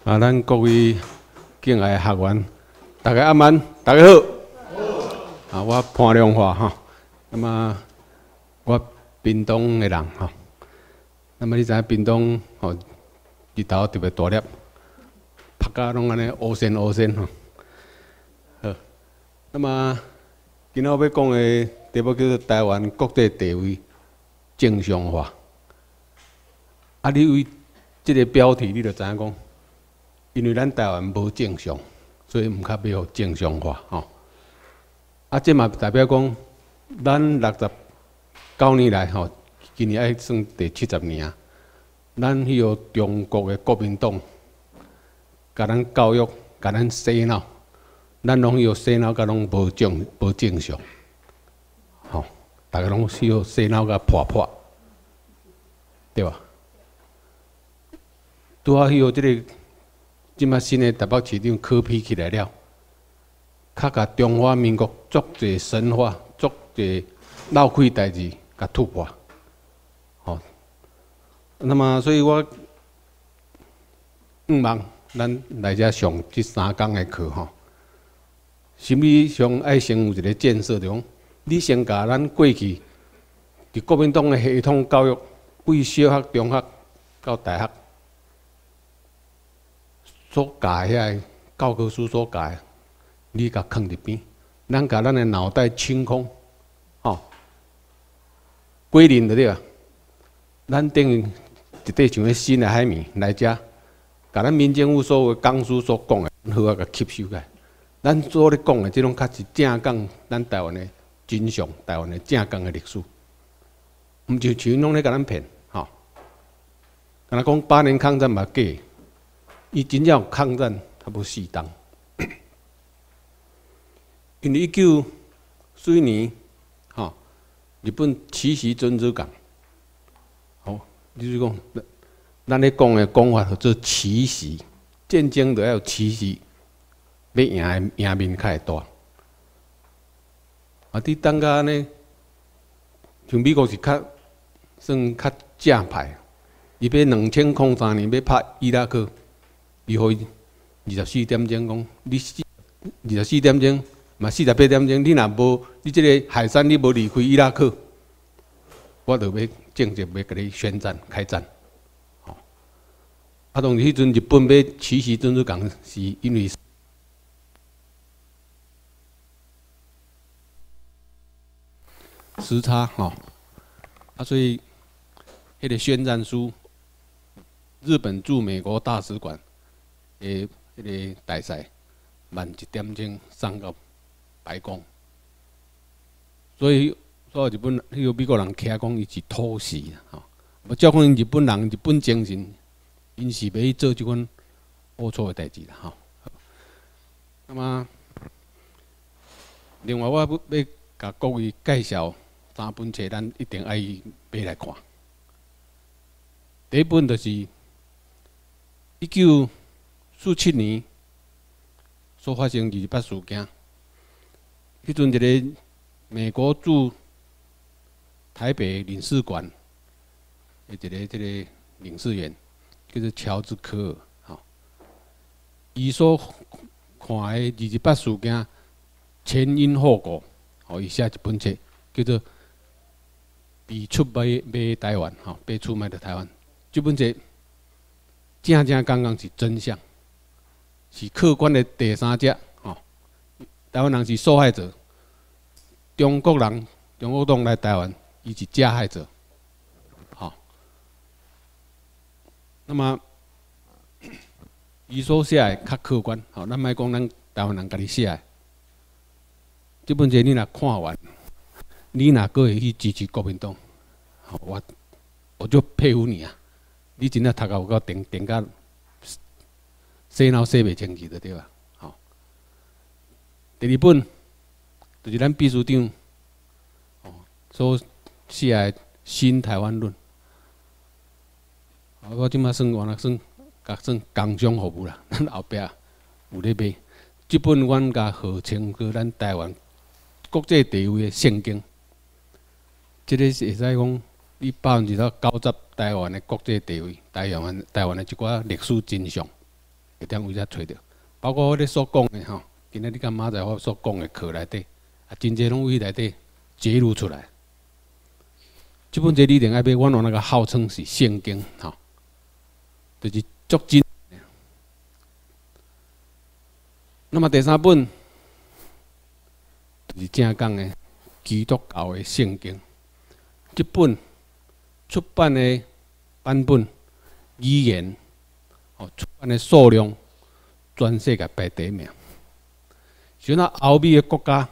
咱各位敬爱的学员，大家晚安，大家好。我潘良华哈，那么我屏东的人哈，那么你知影屏东吼日头特别大粒，晒甲拢安尼乌线吼。好，那么今仔要讲的题目叫做台湾国际地位正常化。你为这个标题你就知影讲，因为咱台湾无正常，所以毋较要正常化吼。这嘛代表讲，咱69年来吼，今年爱算第70年，咱迄个中国的国民党，甲咱教育，甲咱洗脑，咱拢迄个洗脑甲拢无正常，吼，大家拢迄个洗脑甲破，对吧？拄好迄个即个，即摆新的台北市长科批起来了。较甲中华民国足侪神话、足侪闹开代志，甲突破，吼。那么，所以我望咱来遮上这3天的课吼，心理上爱先有一个建设，就讲你先甲咱过去伫国民党的系统教育，为小学、中学到大学所教遐教科书所教的。你甲放入边，咱甲咱的脑袋清空，吼，归零就对啊。咱等于一块像迄新的海绵来遮，甲咱民政府所有讲师所讲的，好啊，甲吸收起来。咱所咧讲的，即种较是正讲咱台湾的真相，台湾的正讲的历史，毋就像拢咧甲咱骗，吼。敢若讲8年抗战嘛假，伊真正有抗战差不多4档。因为1942年，吼，日本奇袭珍珠港，好，就是讲，咱咧讲的讲法叫做奇袭，战争就要有奇袭，要赢面较会大。伫当甲安尼，像美国是算较正派，伊要2003年要拍伊拉克，伊互伊24点钟讲，你24点钟。嘛，48点钟，你若无，你即个海山你无离开伊拉克，我就要正式要甲你宣战开战。吼，当时迄阵日本要奇袭珍珠港，是因为时差吼，所以迄个宣战书，日本驻美国大使馆的迄个大使，晚1点钟送到。白宫，所以日本迄个美国人徛讲伊是土士吼，无照讲因日本人日本精神，因是要去做即款龌龊的代志啦吼。那么，另外我要甲各位介绍3本册，咱一定爱买来看。第一本就是1947年所发生28事件。迄阵一个美国驻台北领事馆的一个领事员，叫做乔治·科尔，吼，伊所看的28事件前因后果，吼，伊写一本册，叫做《被出卖台湾》，吼，被出卖的台湾。这本册正刚刚是真相，是客观的第三者，吼，台湾人是受害者。中国党来台湾，伊是加害者，好。那么，伊所写的较客观，好，咱莫讲咱台湾人家己写的。这本册你若看完，你若阁会去支持国民党，好，我就佩服你啊！你真正读到有够定到洗脑洗袂清去的对吧？好。第2本。就是咱秘书长所写的《新台湾论》，我即马算工商服务啦，咱后壁有咧买。即本阮甲号称过咱台湾国际地位的圣经，即个会使讲你90%台湾的国际地位，台湾的一寡历史真相。 会当有遮找着，包括我咧所讲的吼，今仔日甲马仔我所讲的课内底，真侪拢为内底揭露出来。这本这里定爱买，我用那个号称是圣经，吼，就是足真。那么第三本就是正讲的基督教的圣经，这本出版的版本、语言、出版的数量，全世界排第一名。像那欧美的国家，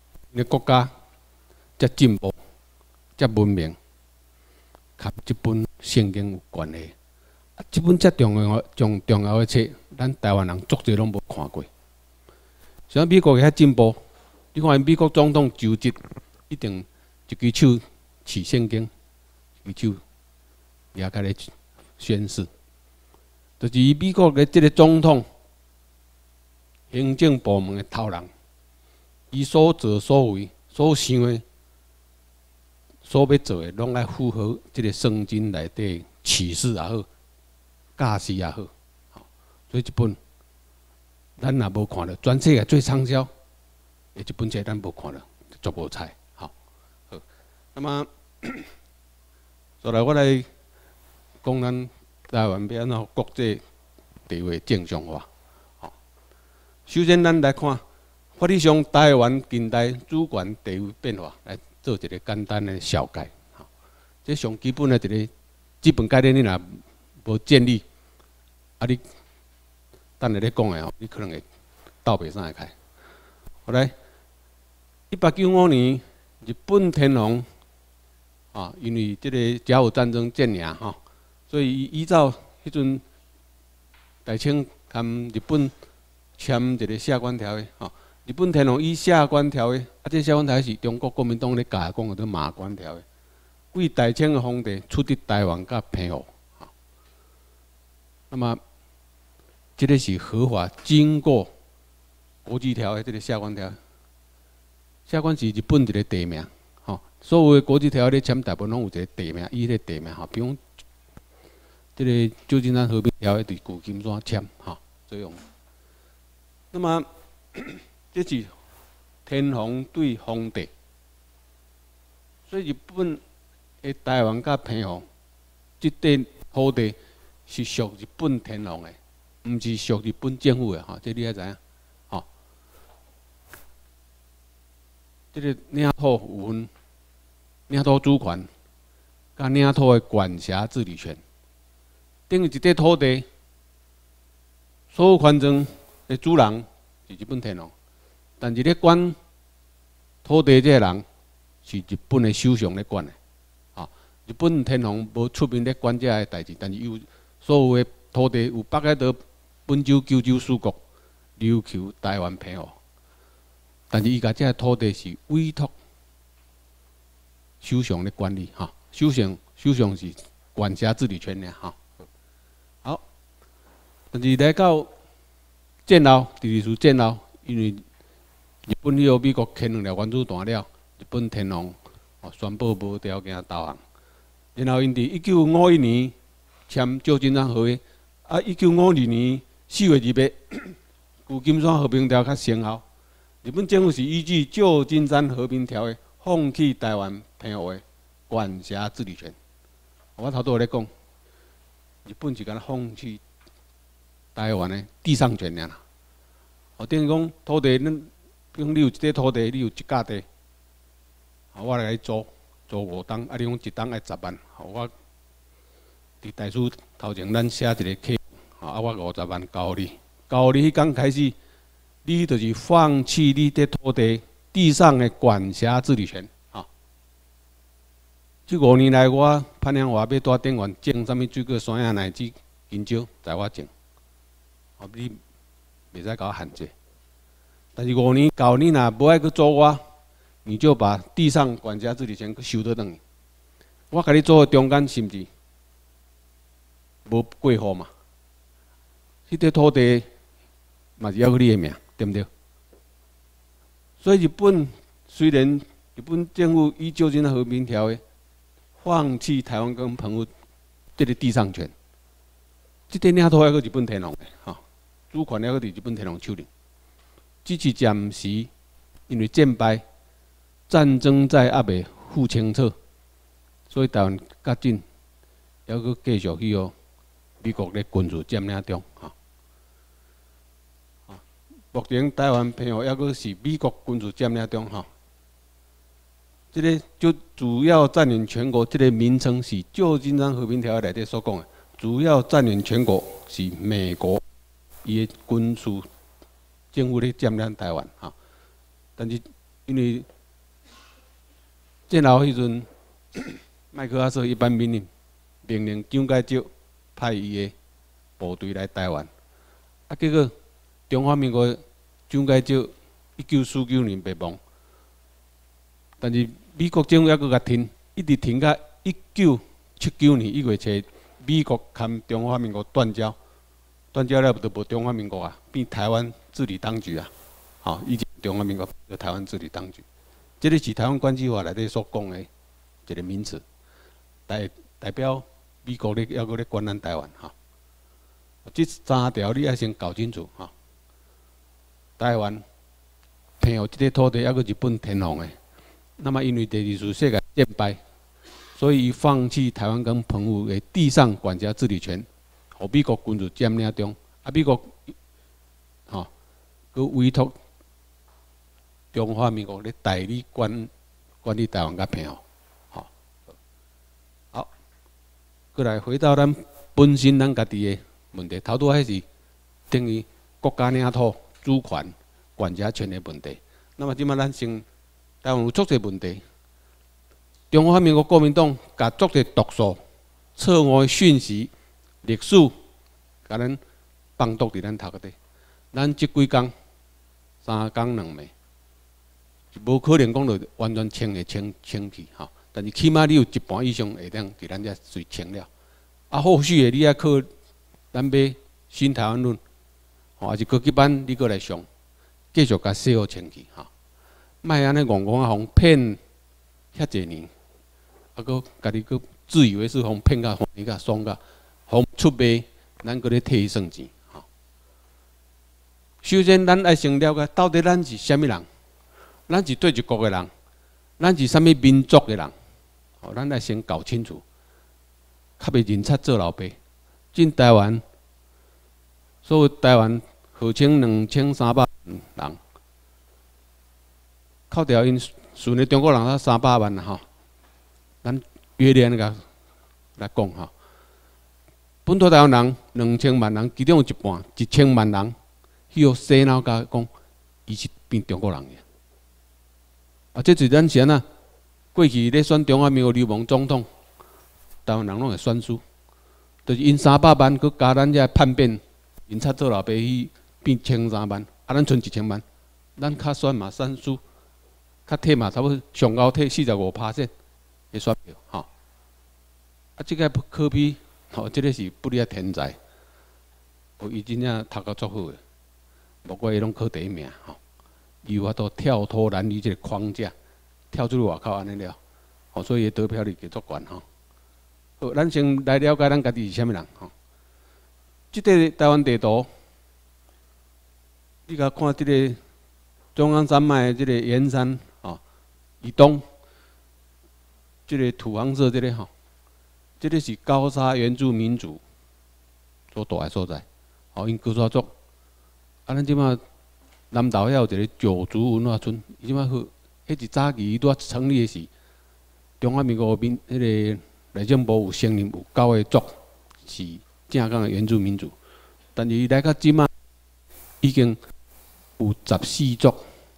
才进步、才文明，甲这本圣经有关系。这本遮重要的册，咱台湾人足侪拢无看过。像美国遐进步，你看美国总统就职，一定一只手持圣经，一只手也开咧宣誓，就是美国的这个总统、行政部门的头人，伊所作所为、所想的、所要做的，拢爱符合这个圣经内底启示也好、教示也好，所以这本。咱若无看到，全世界最畅销的这本册，咱无看到，足无彩。好，那么，再来我来讲咱台湾要安怎国际地位正常化。好，首先咱来看法律上台湾近代主权地位变化，来做一个简单的小概。好，这上基本的一个基本概念，你若无建立，你。等下咧讲的吼，你可能会倒背上来开。好来，1895年日本天皇因为这个甲午战争战赢所以依照迄阵大清跟日本签一个下关条约日本天皇以下关条约这下关条约是中国国民党咧教讲的，叫马关条约，为大清的皇帝出伫台湾甲澎湖那么。这个是合法经过国际条约，这个下关条约。下关是日本一个地名，所有的国际条约签大部分拢有一个地名，伊个地名比如这个旧金山和平条约对旧金山签这样。那么这是天皇对皇帝，所以日本的台湾甲澎湖这块土地是属日本天皇的。毋是属日本政府的这你爱知影这个领土有分领土主权，甲领土的管辖治理权。等于一块土地，所有权证的主人是日本天皇，但是咧管土地这个人是日本的首相咧管的。日本天皇无出面咧管这个代志，但是有所有的土地有北海道。本州、九州四国、琉球、台湾、澎湖，但是伊家这土地是委托首相咧管理首相是管辖治理权的好，但是来到战后，第二次战后，因为日本以后美国牵两条原子弹了，日本天皇宣布无条件投降，然后因伫1951年签旧金山合约，1952年。4月2日，旧金山和平条约生效。日本政府是依据旧金山和平条约，放弃台湾澎湖的管辖治理权。我头拄有咧讲，日本是敢放弃台湾的地上权尔啦。等于讲土地，比如你有一块土地，你有一甲地，我来租5栋，你讲一栋爱10万，我伫大书头前咱写一个契。我50万交你，迄天开始，你就是放弃你这土地地上的管辖治理权。这5年来，我潘阳华要住电源种什么水果、山野乃至香蕉，在我种。你袂使甲我限制。但是5年到你若无爱去租我，你就把地上管辖治理权去收倒转去。我甲你租的中间是毋是无过户嘛？迄块土地嘛是要你的名，对不对？所以日本虽然日本政府以旧金山和平条约放弃台湾跟澎湖这个地上权，这块领土还是日本天皇的主权还搁伫日本天皇手里。只是暂时因为战败，战争在还未付清楚，所以台湾较紧还搁继续去美国咧军事占领中吼。目前台湾偏还搁是美国军事占领中吼。这个就主要占领全国，这个名称是旧金山和平条约内底所讲的，主要占领全国是美国伊的军事政府咧占领台湾哈。但是因为战后迄阵，麦克阿瑟一般命令蒋介石派伊的部队来台湾，啊，结果中华民国蒋介石1949年灭亡，但是美国政府还阁甲停，一直停到1979年1月初，美国和中华民国断交，断交了就无中华民国啊，变台湾治理当局啊，吼，以前中华民国就台湾治理当局，这个是台湾关系法内底所讲的一个名词，代表美国咧还阁咧管咱台湾吼。这3条你爱先搞清楚吼。台湾偏有这个土地还阁日本天皇的。那么，因为第二次世界战败，所以伊放弃台湾跟澎湖的地上管辖治理权，互美国军事占领中。啊，美国吼，佮委托中华民国咧代理管理台湾甲澎湖，吼。好，过来回到咱本身咱家己的问题，头拄迄是等于国家领土主权管辖权的问题。那么，即摆咱先。台湾有足侪问题，中华民国国民党甲足侪毒素、错误的讯息、历史，甲咱放毒伫咱头壳底。咱即几工，3工2暝，是无可能讲着完全清去吼。但是起码你有一半以上会当伫咱遮随清了。啊，后续的你还靠咱买新台湾论，吼，还是高级班你过来上，继续甲洗好清去吼。莫安尼戆戆啊，互骗遐济年，啊，搁家己搁自以为是，互骗甲欢喜甲爽甲，互出卖，咱搁咧替伊算钱吼。首先，咱爱先了解到底咱是虾米人，咱是对一国的人，咱是啥物民族的人，吼，咱爱先搞清楚，较袂认贼做老爸。进台湾，所有台湾号称2300人。扣掉因顺的中国人才300万吼，咱约略来讲吼，本土台湾人2000万人，其中有一半1000万人，去互洗脑甲讲，伊是变中国人嘅。啊，这是咱先啊，过去咧选中华民国流氓总统，台湾人拢会选输，就是因300万，佮加咱遮叛变，因贼做老爸去变1300万，啊，咱剩1000万，咱较选嘛选输。较退嘛，差不多上高退45%的选票，吼。啊，即个科比，吼，即个是不离天才，伊真正读到足好诶，无怪伊拢考第1名，吼。伊有法度跳脱男女即个框架，跳出去外口安尼了，吼，所以伊得票率就足悬，吼。好，咱先来了解咱家己是啥物人，吼。即个台湾地图，你甲看即个中央山脉即个延山。以东，这个土黄色这个吼，这个是高沙原住民族所住的所在，吼，因高沙族。啊，咱即马南投遐有一个九族文化村，伊即马好，迄一早期伊拄成立的是中华民国迄个内政部有承认有9个族是正港的原住民族，但是伊来到即马已经有14族。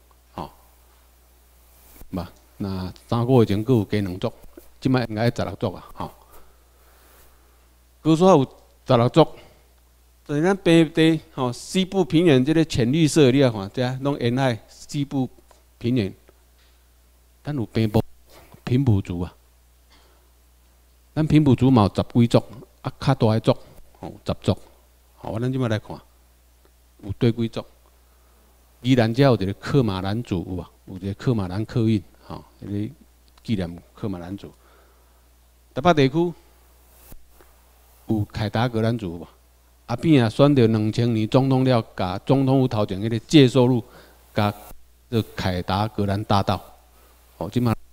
嘛，那3个月前佫有加2族，即摆应该16族啊，吼。高沙有16族，但是咱平地吼西部平原即个浅绿色，你啊看，遮拢沿海西部平原，咱有平埔族啊，咱平埔族嘛有10几族，啊较大个族吼10族，吼，咱即摆来看，有对几族。宜兰遮有一个克马兰族有无？有一个克马兰客运，吼，迄个纪念克马兰族。台北地区有凯达格兰族有无？ 阿扁啊选到2000年总统了，甲总统府头前迄个介寿路，甲这凯达格兰大道，哦，即马。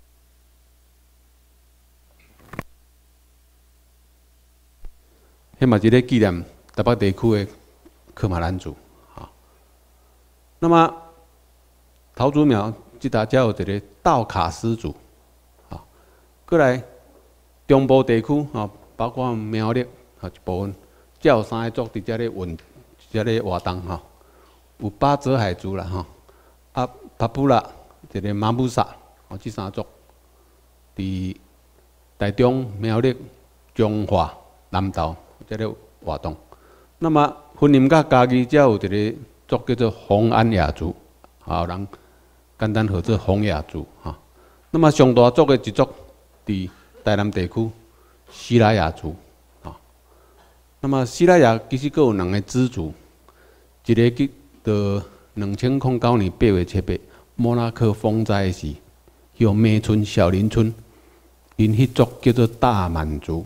迄嘛一个纪念台北地区的科马兰族，啊。那么桃竹苗即搭才有一个道卡斯族，啊。过来中部地区，啊，包括苗栗啊一部分，才有3个族伫遮咧运，遮咧活动，吼。有巴泽海族啦，吼，啊，帕布拉一个马布萨，哦，即3族伫台中、苗栗、彰化、南投。这个活动，那么婚姻甲家己，才有一个族叫做洪安雅族，啊，人简单号做洪雅族哈。那么上大族的一族，伫台南地区西拉雅族，啊。那么西拉雅其实佫有2个支族，一个叫做2009年8月7日莫拉克风灾时，叫梅村小林村，因迄族叫做大满族。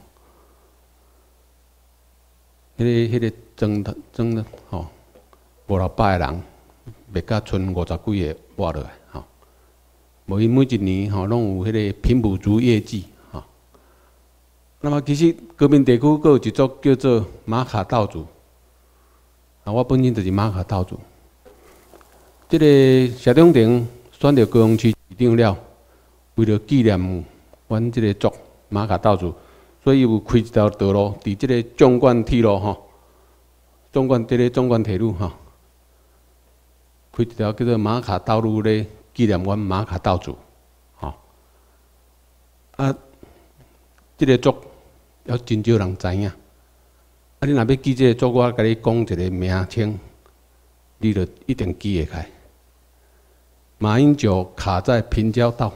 迄个装的吼，500-600个人，灭甲剩50几个活落来吼。无因每一年吼拢有迄个平埔族业绩吼。那么其实革命地区佫有一族叫做马卡道族，啊，我本身就是马卡道族。这个谢长廷选到高雄市市长了，为了纪念阮这个族马卡道族。所以有开一条道路，伫即个纵贯铁路吼，纵贯铁路吼，开一条叫做马卡道路咧，纪念阮马卡道族，吼。啊，即个族要真少人知影。啊，你若要记即个族，我甲你讲一个名称，你就一定记会开。马英九卡在平交道，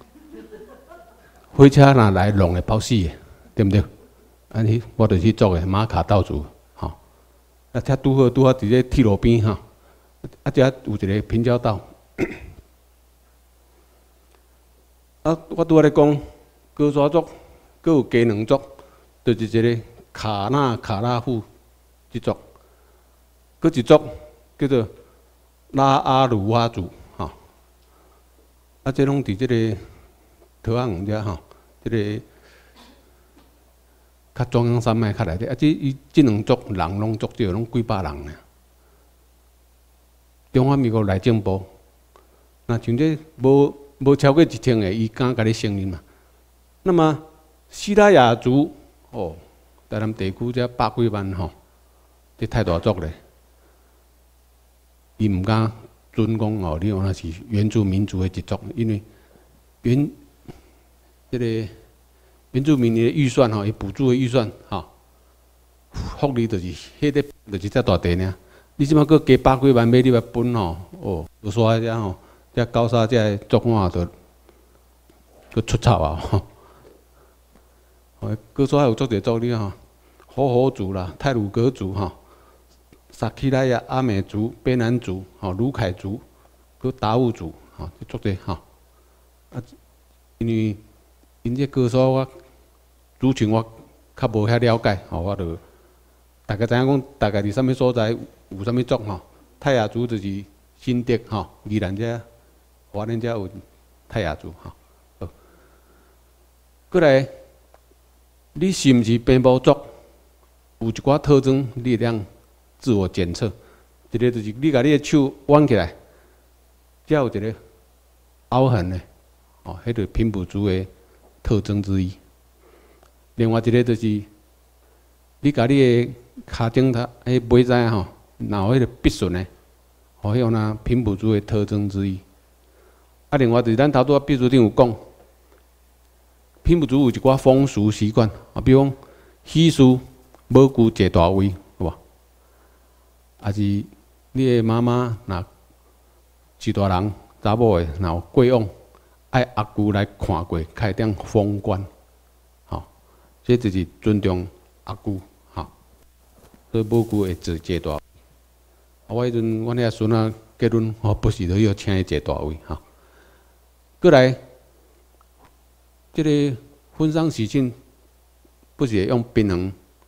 火车若来弄会爆死的。对不对？安尼我就是做的马卡道族，吼。啊，车拄好伫咧铁路边吼，啊，遮有一个平交道。啊，我拄仔咧讲高沙族，佫有加2族，就是一个卡拉夫一族，佫一族叫做拉阿鲁哇族，吼。啊，这拢伫即个桃行遮吼，即个。较中央山脉较内底，啊，即2族人拢足少，拢几百人呢。中华民国内政部，那像这无超过1000个，伊敢甲你承认嘛？那么西拉雅族，哦，台南地区这100几万吼，这太大族咧，伊毋敢准讲哦，你那是原住民族的一族，因为这个。原住民的预算吼，伊补助的预算吼，福利就是迄个就是遮大地尔。你即马佫加100几万买你来分吼，哦，有煞遮吼，遮高沙遮族看就佫出草啊吼。哦，佫煞有足侪族你吼，火族啦、太鲁阁族吼、萨基拉雅阿美族、卑南族、吼卢凯族、佫达悟族吼，足侪吼。啊，因为因这高沙我。主群我较无遐了解，吼，我就大概知影讲，大概伫啥物所在有啥物族吼。泰雅族就是新竹吼，宜兰遮、花莲遮有泰雅族吼。好，过来，你是毋是平埔族？有一寡特征，你会当自我检测。一个就是你甲你的手弯起来，才有一个凹痕的，哦，迄个平埔族的特征之一。另外一个就是，你甲你的骹顶头迄尾仔吼，若有迄个必顺的，吼，迄个平埔族的特征之一。啊，另外就是咱头拄仔秘书长有讲，平埔族有一寡风俗习惯，啊，比如讲喜事无顾坐大位，有无？啊是你的妈妈若是大人查某的，若有过往，爱阿舅来看过，开点封官。这就是尊重阿舅，吼，所以母舅会坐大位。我迄阵，阮遐孙仔结婚，吼，不时都要请伊坐大位，吼。过来，这个婚丧喜庆，不是用槟榔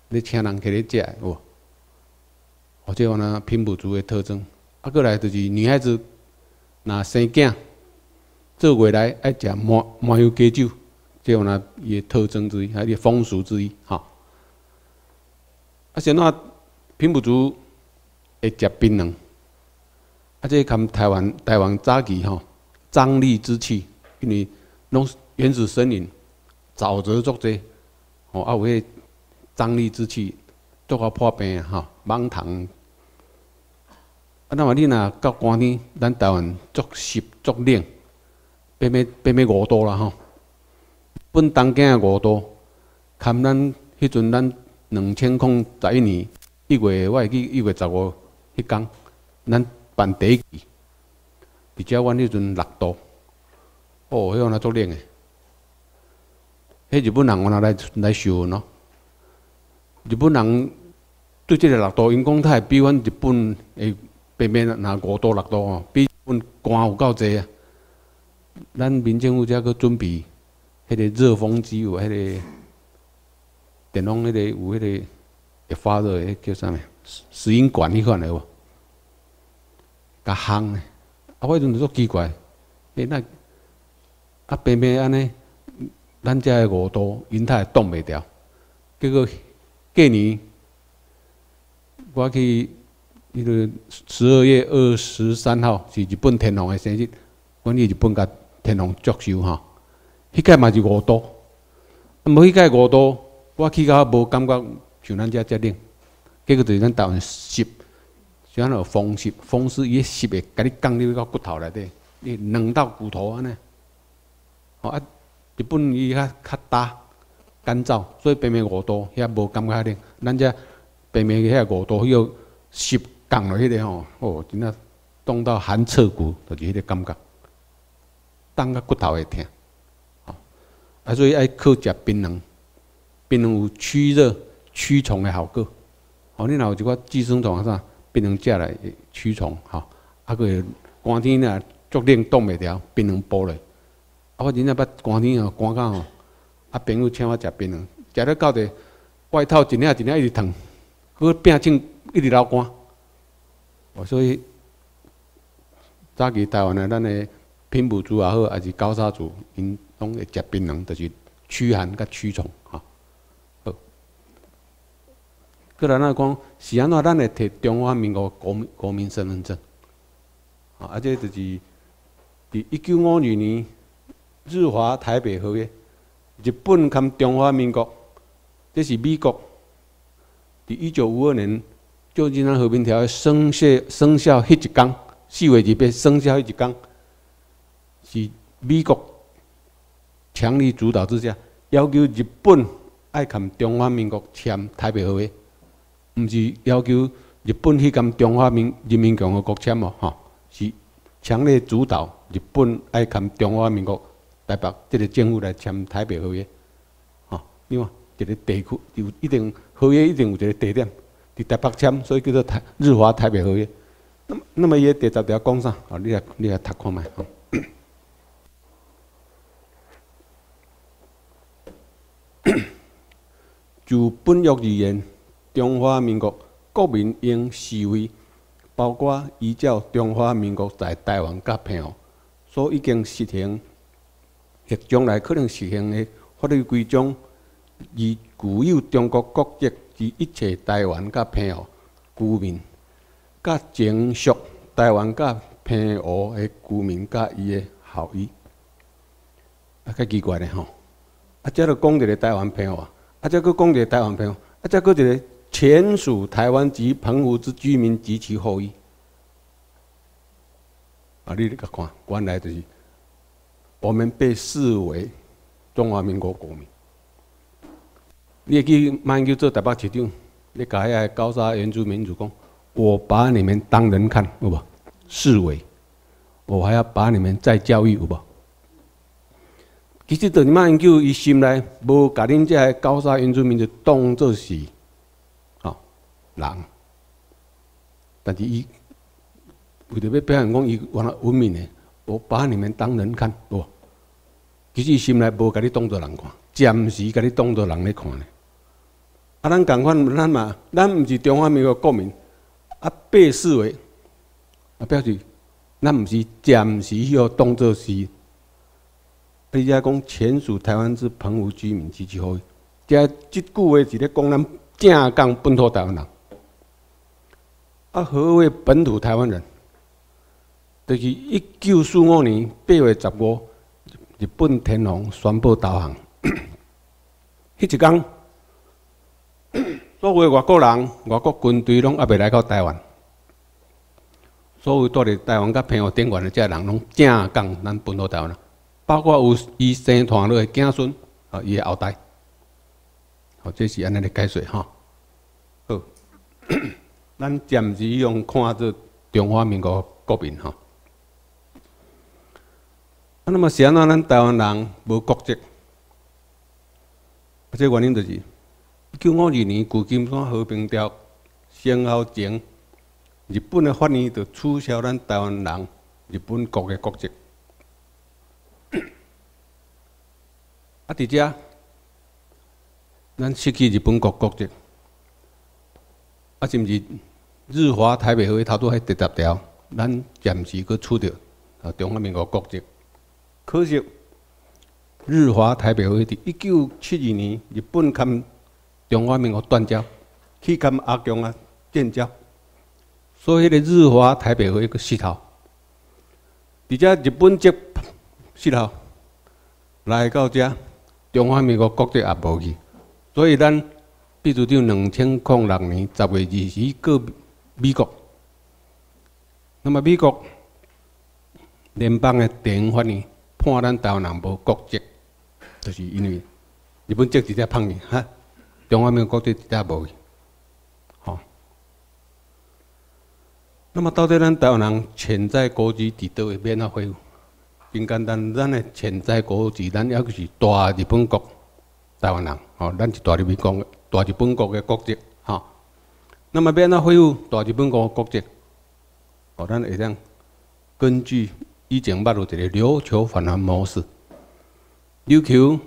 咧请人起咧食的，有无？或者有那平埔族的特征。啊，过来就是女孩子若生囝，做月来爱食麻油鸡酒，这有那伊的特征之一，还伊风俗之一，吼。啊，先那平埔族会食槟榔，啊，这含台湾早期吼瘴疠之气，因为拢原始森林，沼泽足济，吼啊有迄瘴疠之气，足好破病啊，吼蠓虫。啊，那么你若到寒天，咱台湾足湿足冷，变咩5度啦吼。本东京的5度，含咱迄阵咱2011年1月，我会记1月15迄天，咱办第一期，伫遮阮迄阵6度，哦，迄个那足冷诶。迄日本人有哪来受咯？日本人对这个6度，因讲它会比阮日本诶。北面若5度6度哦，比日本寒有够济啊！咱民政府才去准备迄个热风机，有迄个电风迄个有迄个会发热的叫啥物？石英管迄款的有无？甲烘的，啊，我迄阵就足奇怪，那啊偏偏安尼，咱遮的5度，因它会冻袂牢。结果过年我去。迄个12月23号是日本天皇的生日，阮去日本甲天皇祝寿吼。迄届嘛是5度，无迄届5度，我去到无感觉像咱遮遮冷。结果就是咱台湾湿，像那风湿，风湿伊湿会甲你降入到骨头内底，你软到骨头安尼。吼啊，日本伊较大干燥，所以平平5度，遐无感觉冷。咱遮平平遐5度，迄个湿。降落迄个吼，哦，真正冻到寒彻骨，就是迄个感觉，冻到骨头会疼。啊，所以爱靠食槟榔，槟榔有驱热、驱虫的效果。哦，你若有一寡寄生虫啊啥，槟榔食来驱虫，吼，啊个寒天若足冷冻袂牢，槟榔剥落。啊，我真正捌寒天哦，寒到吼，啊朋友请我食槟榔，食了到底外套一领一领一直烫，个病症一直流汗。所以，早期台湾的咱的平埔族也好，还是高沙族，因拢会食槟榔，就是驱寒甲驱虫，吼。好，过来咱讲是安怎咱会摕中华民国国民身份证？啊，这就是伫1952年日华台北合约，日本跟中华民国，这是美国伫1952年。旧金山和平条约生效迄一天，4月2日生效迄一天，是美国强力主导之下，要求日本爱跟中华民国签台北合约，毋是要求日本去跟中华人民共和国签哦，吼，是强烈主导日本爱跟中华民国台北这个政府来签台北合约，吼，因为一个地区有一定合约一定有一个地点。伫台北签，所以叫做日华台北合约。那么伊第10条讲啥？哦，你来读看觅。就本约而言，中华民国国民应视为包括依照中华民国在台湾甲澎湖所已经实行，或将来可能实行的法律规章，而具有中国国籍。及一切台湾甲澎湖居民，甲前属台湾甲澎湖的居民甲伊的后裔，啊，较奇怪咧吼！啊，则著讲一个台湾澎湖，啊，则佫讲一个台湾澎湖，啊，则佫一个前属台湾及澎湖之居民及其后裔。啊，你甲看，原来就是我们被视为中华民国国民。你会去马英九做台北市长，你甲遐高沙原住民族讲，我把你们当人看，有无？视为，我还要把你们再教育，有无？其实，就是马英九伊心内无甲恁遮高沙原住民就当作是，人，但是伊为着要表现讲伊原来文明的，我把你们当人看，有无？其实伊心内无甲你当作人看，暂时甲你当作人咧看咧。 啊，咱共款，咱毋是中华民国国民，啊，被视为啊，表示咱毋是暂时要当作是。而且讲前属台湾之澎湖居民及其后裔，即句话是咧讲咱正港本土台湾人。啊，何谓本土台湾人？就是1945年8月15，日本天皇宣布投降。迄一天，所有外国人、外国军队拢还未来到台湾。所有住伫台湾甲澎湖边缘的这人，拢正港咱本土台湾人。包括有伊生团落的子孙，啊，伊的后代，好，这是安尼的解说哈。好，咱暂时用看做中华民国国民哈。啊，那么是安怎咱台湾人无国籍？这原因就是1952年旧金山和平条生效前，日本的法院就取消咱台湾人日本国的国籍。啊，伫遮，咱失去日本国国籍，啊，是毋是日华台北会头拄迄第10条，咱暂时搁取着啊中华民国国籍。可惜日华台北会伫1972年日本跟中华民国断交，去跟阿强啊建交，所以迄个日华台北会个失效。伫遮日本籍失效，来到遮。中华民国国籍也无去，所以咱秘书长2006年10月20日告美国。那么美国联邦的地方法院判咱台湾人无国籍，就是因为日本籍直接判去哈，中华民国国籍直接无去。好，那么到底咱台湾人潜在国籍伫倒位免啊恢复？真简单，咱的潜在国籍，咱还是大日本国台湾人，吼，咱是大日本国的国籍，吼。那么要安怎恢复大日本国的国籍？哦，咱会当根据以前捌有一个琉球返还模式。琉球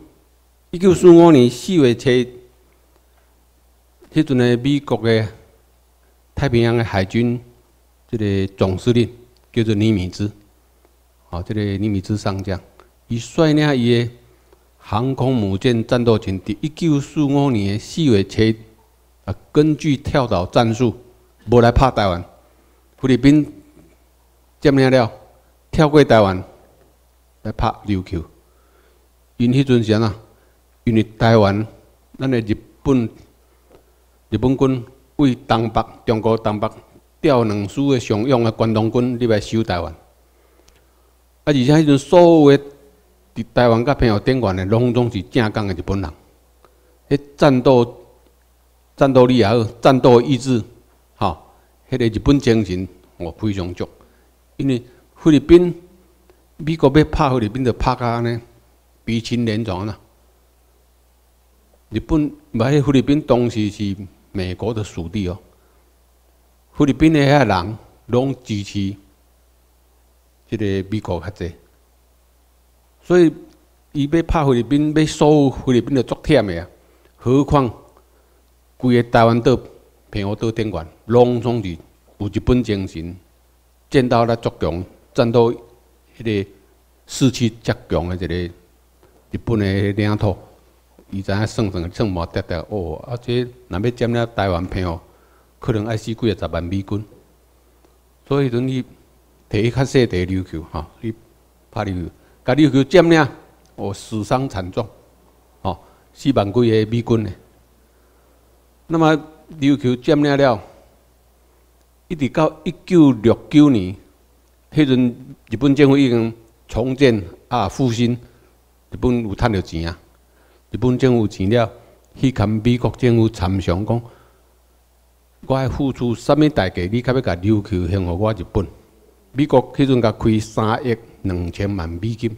1945年4月7日，迄阵的美国的太平洋的海军这个总司令叫做尼米兹。好，这个尼米兹上将，伊率领伊的航空母舰战斗群，伫1945年4月7日，啊，根据跳岛战术，无来拍台湾。菲律宾占领了，跳过台湾来拍琉球。因迄阵是安怎？因为台湾，咱的日本军为东北中国东北调2师的常用的关东军入来守台湾。啊！而且迄阵所有的伫台湾甲澎湖边缘的，拢总是正港的日本人。迄战斗力也好，战斗意志，吼，迄个日本精神，我非常足。因为菲律宾，美国要拍菲律宾，就拍甲安尼鼻青脸肿啦。日本，迄菲律宾当时是美国的属地哦。菲律宾的遐人拢支持。即个美国较济，所以伊要拍菲律宾，要守菲律宾就足忝的啊。何况规个台湾岛、澎湖岛边缘，拢总是有日本精神，战斗力足强，战斗迄个士气足强的一个日本的领土。伊知影算无得得哦，啊，这若要占领台湾澎湖，可能爱死几10万美军，所以阵伊。摕去较细地琉球，吼，你拍琉球，甲琉球占领，哦，死伤惨重，哦，4万几个美军呢。那么琉球占领了，一直到1969年，迄阵日本政府已经重建复兴，日本有趁到钱啊，日本政府有钱了，去跟美国政府参详讲，我要付出什么代价，你才要甲琉球还互我日本？美国迄阵甲开3亿2千万美金，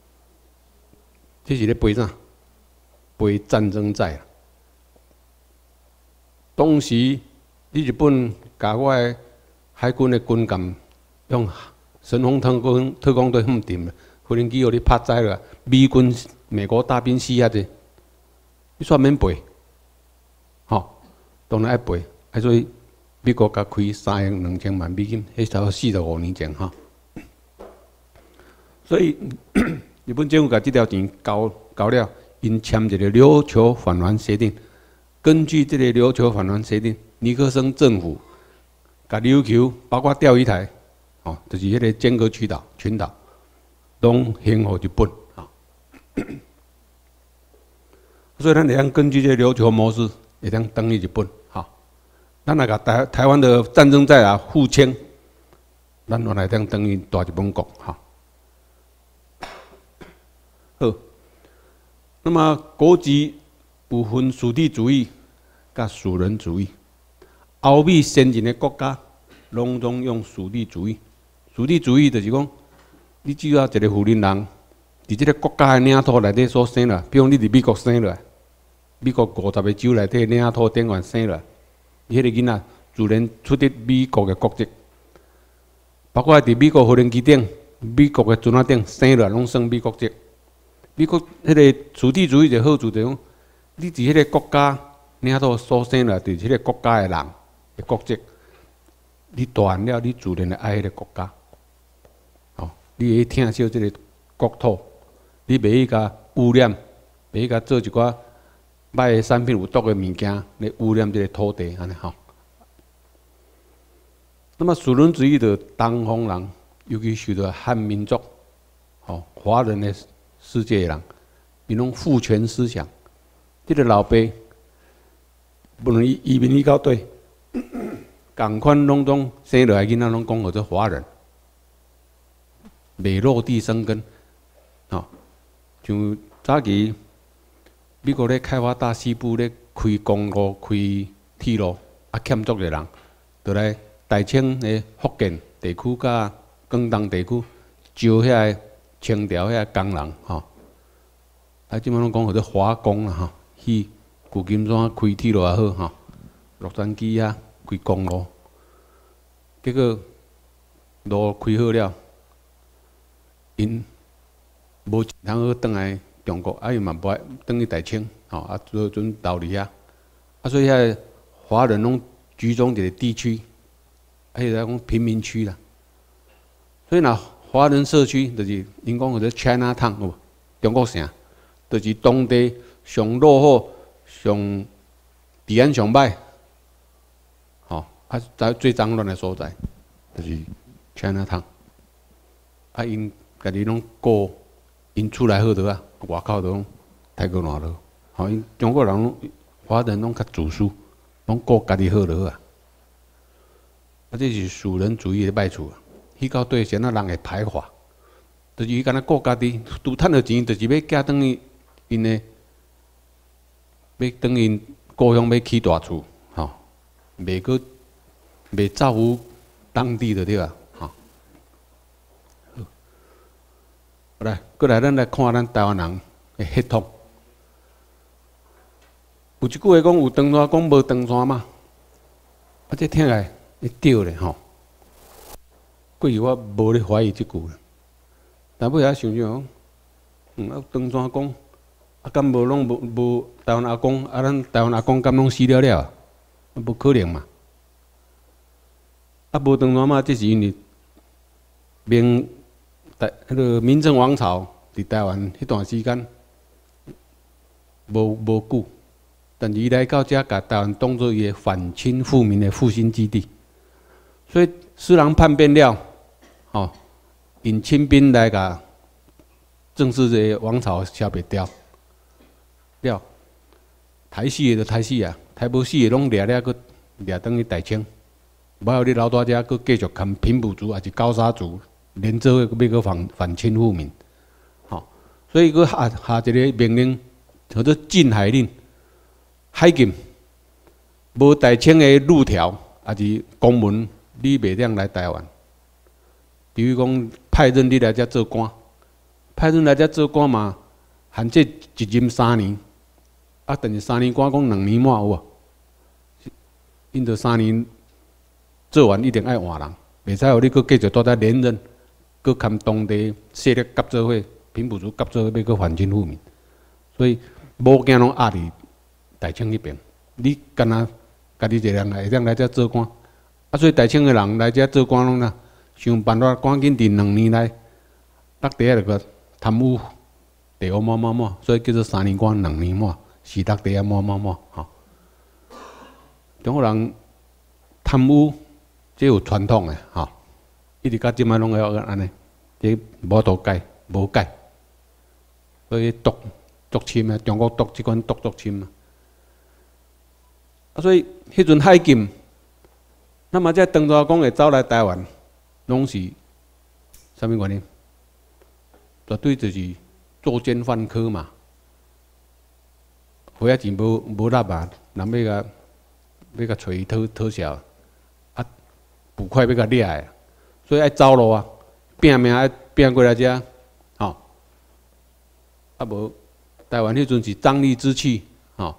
这是咧赔啥？赔战争债。当时你日本甲我的海军的军舰用神风特工队轰定，无人机互你拍载了，美国大兵死遐济，你煞免赔，吼？ 当然爱赔，所以美国甲开3亿2千万美金，迄差不多45年前哈。所以日本政府甲这条钱交了，因签一个琉球返还协定。根据这个琉球返还协定，尼克森政府甲琉球，包括钓鱼台，哦，就是迄个尖阁群岛，拢还互日本啊。所以咱会当根据这个琉球模式，会当等于日本哈。咱若甲台湾的战争债啊互签，咱原来当等于大日本国哈。好，那么国籍有分属地主义甲属人主义。欧美先进的国家拢总用属地主义。属地主义就是讲，你只要一个富人人，伫这个国家的领土内底所生啦，比如你伫美国生落来，美国50个州内底领土边缘生落来，迄个囡仔自然取得美国的国籍，包括伫美国无人机顶、美国的船仔顶生落来，拢算美国籍。美国迄个属地主义的好处就是讲，你伫迄个国家领土所生落来，就是迄个国家的人的国籍，你大汉了，你自然会爱迄个国家。哦，你会疼惜这个国土，你袂去甲污染，袂去甲做一寡歹的产品有毒的物件来污染这个土地，安尼吼。那么属人主义的东方人，尤其受到汉民族、哦华人的世界的人，因拢父权思想，这个老爸不能移民到对，共款拢生落来囡仔拢讲号做华人，未落地生根，哦，像早期美国咧开发大西部咧开公路、开铁路，啊欠足个人，就来大清的福建地区甲广东地区招遐个清朝遐工人吼，啊，即摆拢讲号做华工啦吼，去旧金山开铁路也好吼，洛杉矶啊开公路，结果路开好了，因无一通好转来中国，啊伊嘛无爱转去大清，吼啊做阵留伫遐，啊所以遐华人拢集中一个地区，啊迄个讲贫民区啦，所以若华人社区就是因讲号做 China Town 有无？中国城，就是当地上落后、上治安上歹，吼啊最脏乱的所在，就是 China Town。啊因家己拢过，因厝内好多啊，外口都拢太过烂落。吼因中国人拢华人拢较自私，拢过家己好就好啊。啊这是属人主义的歹处啊。迄到对先啊人会排华，就是伊敢若顾家己，拄趁到钱，就是要寄转去因的，要转因故乡要起大厝，吼，袂造福当地就对啊，吼。来，过来咱来看咱台湾人的血统。有一句话讲有长山讲无长山嘛，啊这听起来会对咧吼。过去我无咧怀疑即句，但尾仔想想，啊长山讲，啊敢无拢无台湾阿公，啊咱台湾阿公敢拢死了了，啊无可能嘛。啊无长山嘛，这是因为迄个明郑王朝伫台湾迄段时间无久，但是伊来到遮，甲台湾当作伊个反清复明的复兴基地，所以施琅叛变了。哦，引清兵来甲正式这个王朝消灭掉，了台死的就台死啊，台无死的拢掠掠，佮掠转去大清，无有你老大遮，佮继续含平埔族还是高沙族连做伙要佮反清复明，吼、所以佮下一个命令叫做禁海令，海禁，无大清的路条还是公文，你袂当来台湾。比如讲，派任你来遮做官，派任来遮做官嘛，限制一任3年，啊，但是3年官讲2年满有无？因着3年做完一定爱换人，袂使互你继续在遮连任，佮含当地势力合作伙、平埔族合作伙要佮反清复明，所以无惊拢压伫大清迄边，你干那家己一个人会当来遮做官，啊，所以台青的人来遮做官拢啦，想办法赶紧伫2年内，落地下个贪污地乌某某某，所以叫做3年关2年满，是落地下某某某吼。中国人贪污，这有传统的吼，一直到即摆拢会安尼，这无度改，无改，所以毒深啊，中国毒即款毒深啊。所以迄阵海禁，那么这当初讲会走来台湾，拢是啥物原因？绝对就是作奸犯科嘛。花仔钱无纳啊，人要甲找伊讨销，啊，捕快要甲掠的，所以爱走路啊，拼命爱拼过来遮，吼，啊无台湾迄阵是瘴疠之气，吼。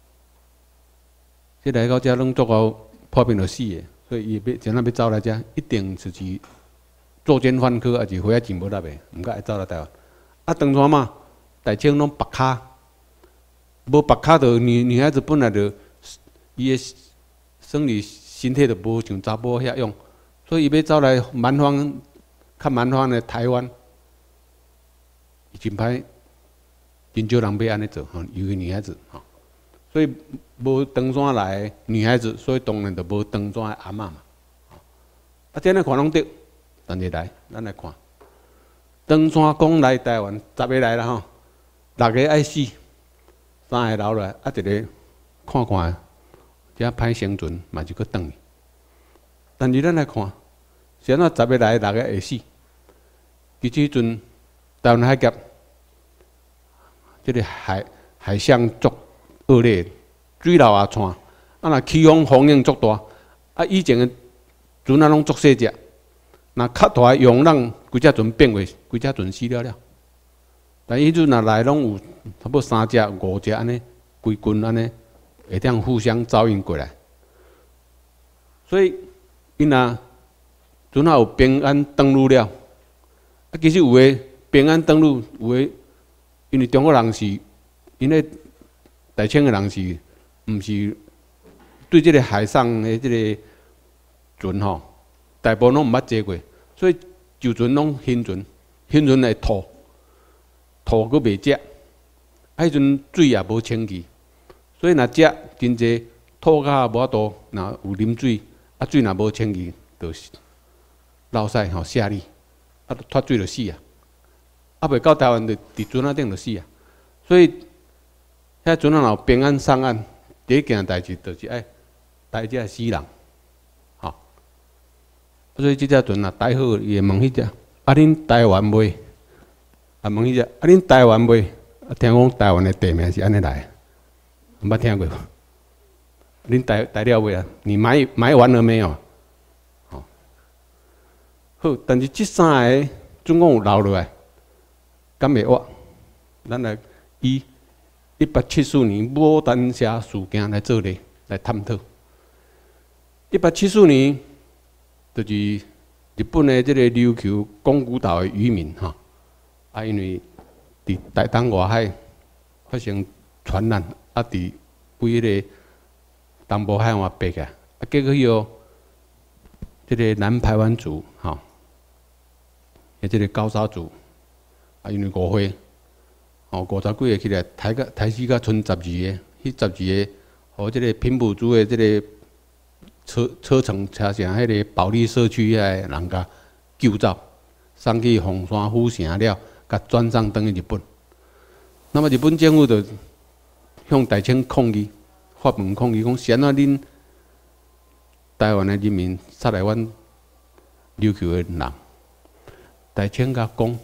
即来到遮拢做到破病就死的，所以伊要怎样要走来遮，一定就是作奸犯科，还是花仔钱无纳的，毋敢爱走来台湾。啊，当初嘛，台青拢白卡，无白卡就女孩子本来就伊的生理身体就无像查甫遐用，所以伊要走来蛮荒，较蛮荒的台湾，伊真歹，真少人要安尼做吼，尤其女孩子吼。所以无长山来的女孩子，所以当然就无长山的阿嬷嘛。啊，这样看拢对，但是来，咱来看，长山讲来台湾10个来啦吼，6个爱死，3个留落来，啊一个看看，遮歹生存嘛就搁转去。但是咱来看，是安怎10个来6个会死？其实迄阵台湾海峡，这个海象足恶劣，水流也窜，啊若起风影足大，啊以前的船啊拢足细只，若较大涌浪，规只船变过，规只船死了。但迄阵若来拢有差不多3只、5只安尼，规群安尼，会当互相照应过来。所以因若船啊有平安登陆了，啊其实有诶平安登陆，有诶因为中国人是因为。台青的人是，毋是对这个海上的这个船吼，大部分拢毋捌坐过，所以旧船拢新船会吐佫袂食，迄阵水也无清气，所以若食真济吐甲无法度，若有啉水，啊水若无清气，就落屎吼下痢，啊脱水就死啊，啊袂到台湾就伫船仔顶就死啊，所以。遐船仔若平安上岸，第一件代志就是爱台遮死人，吼。所以即只船若台好，伊会问迄只，啊恁台湾袂？啊问迄只，啊恁台湾袂？啊听讲台湾的地名是安尼来，毋捌听过无？恁台了袂啊？你买完了没有？吼。好，但是即3个总共有留落来，敢袂活？咱来以。1874年牡丹社事件来做例来探讨。1874年就是日本的这个琉球宫古岛的渔民哈，啊因为伫台东外海发生传染，啊伫规个东部海岸爬起来，啊结果有这个南排湾族哈，也这个高沙族，啊因为误会。50几个起来，台死甲剩12个，迄12个，互即个平埔族的即个车城车城迄个保利社区遐人甲救走，送去凤山府城了，甲转送转去日本。那么日本政府就向台青抗议，发文抗议讲：是安怎恁台湾的人民杀来阮琉球的人？台青甲讲。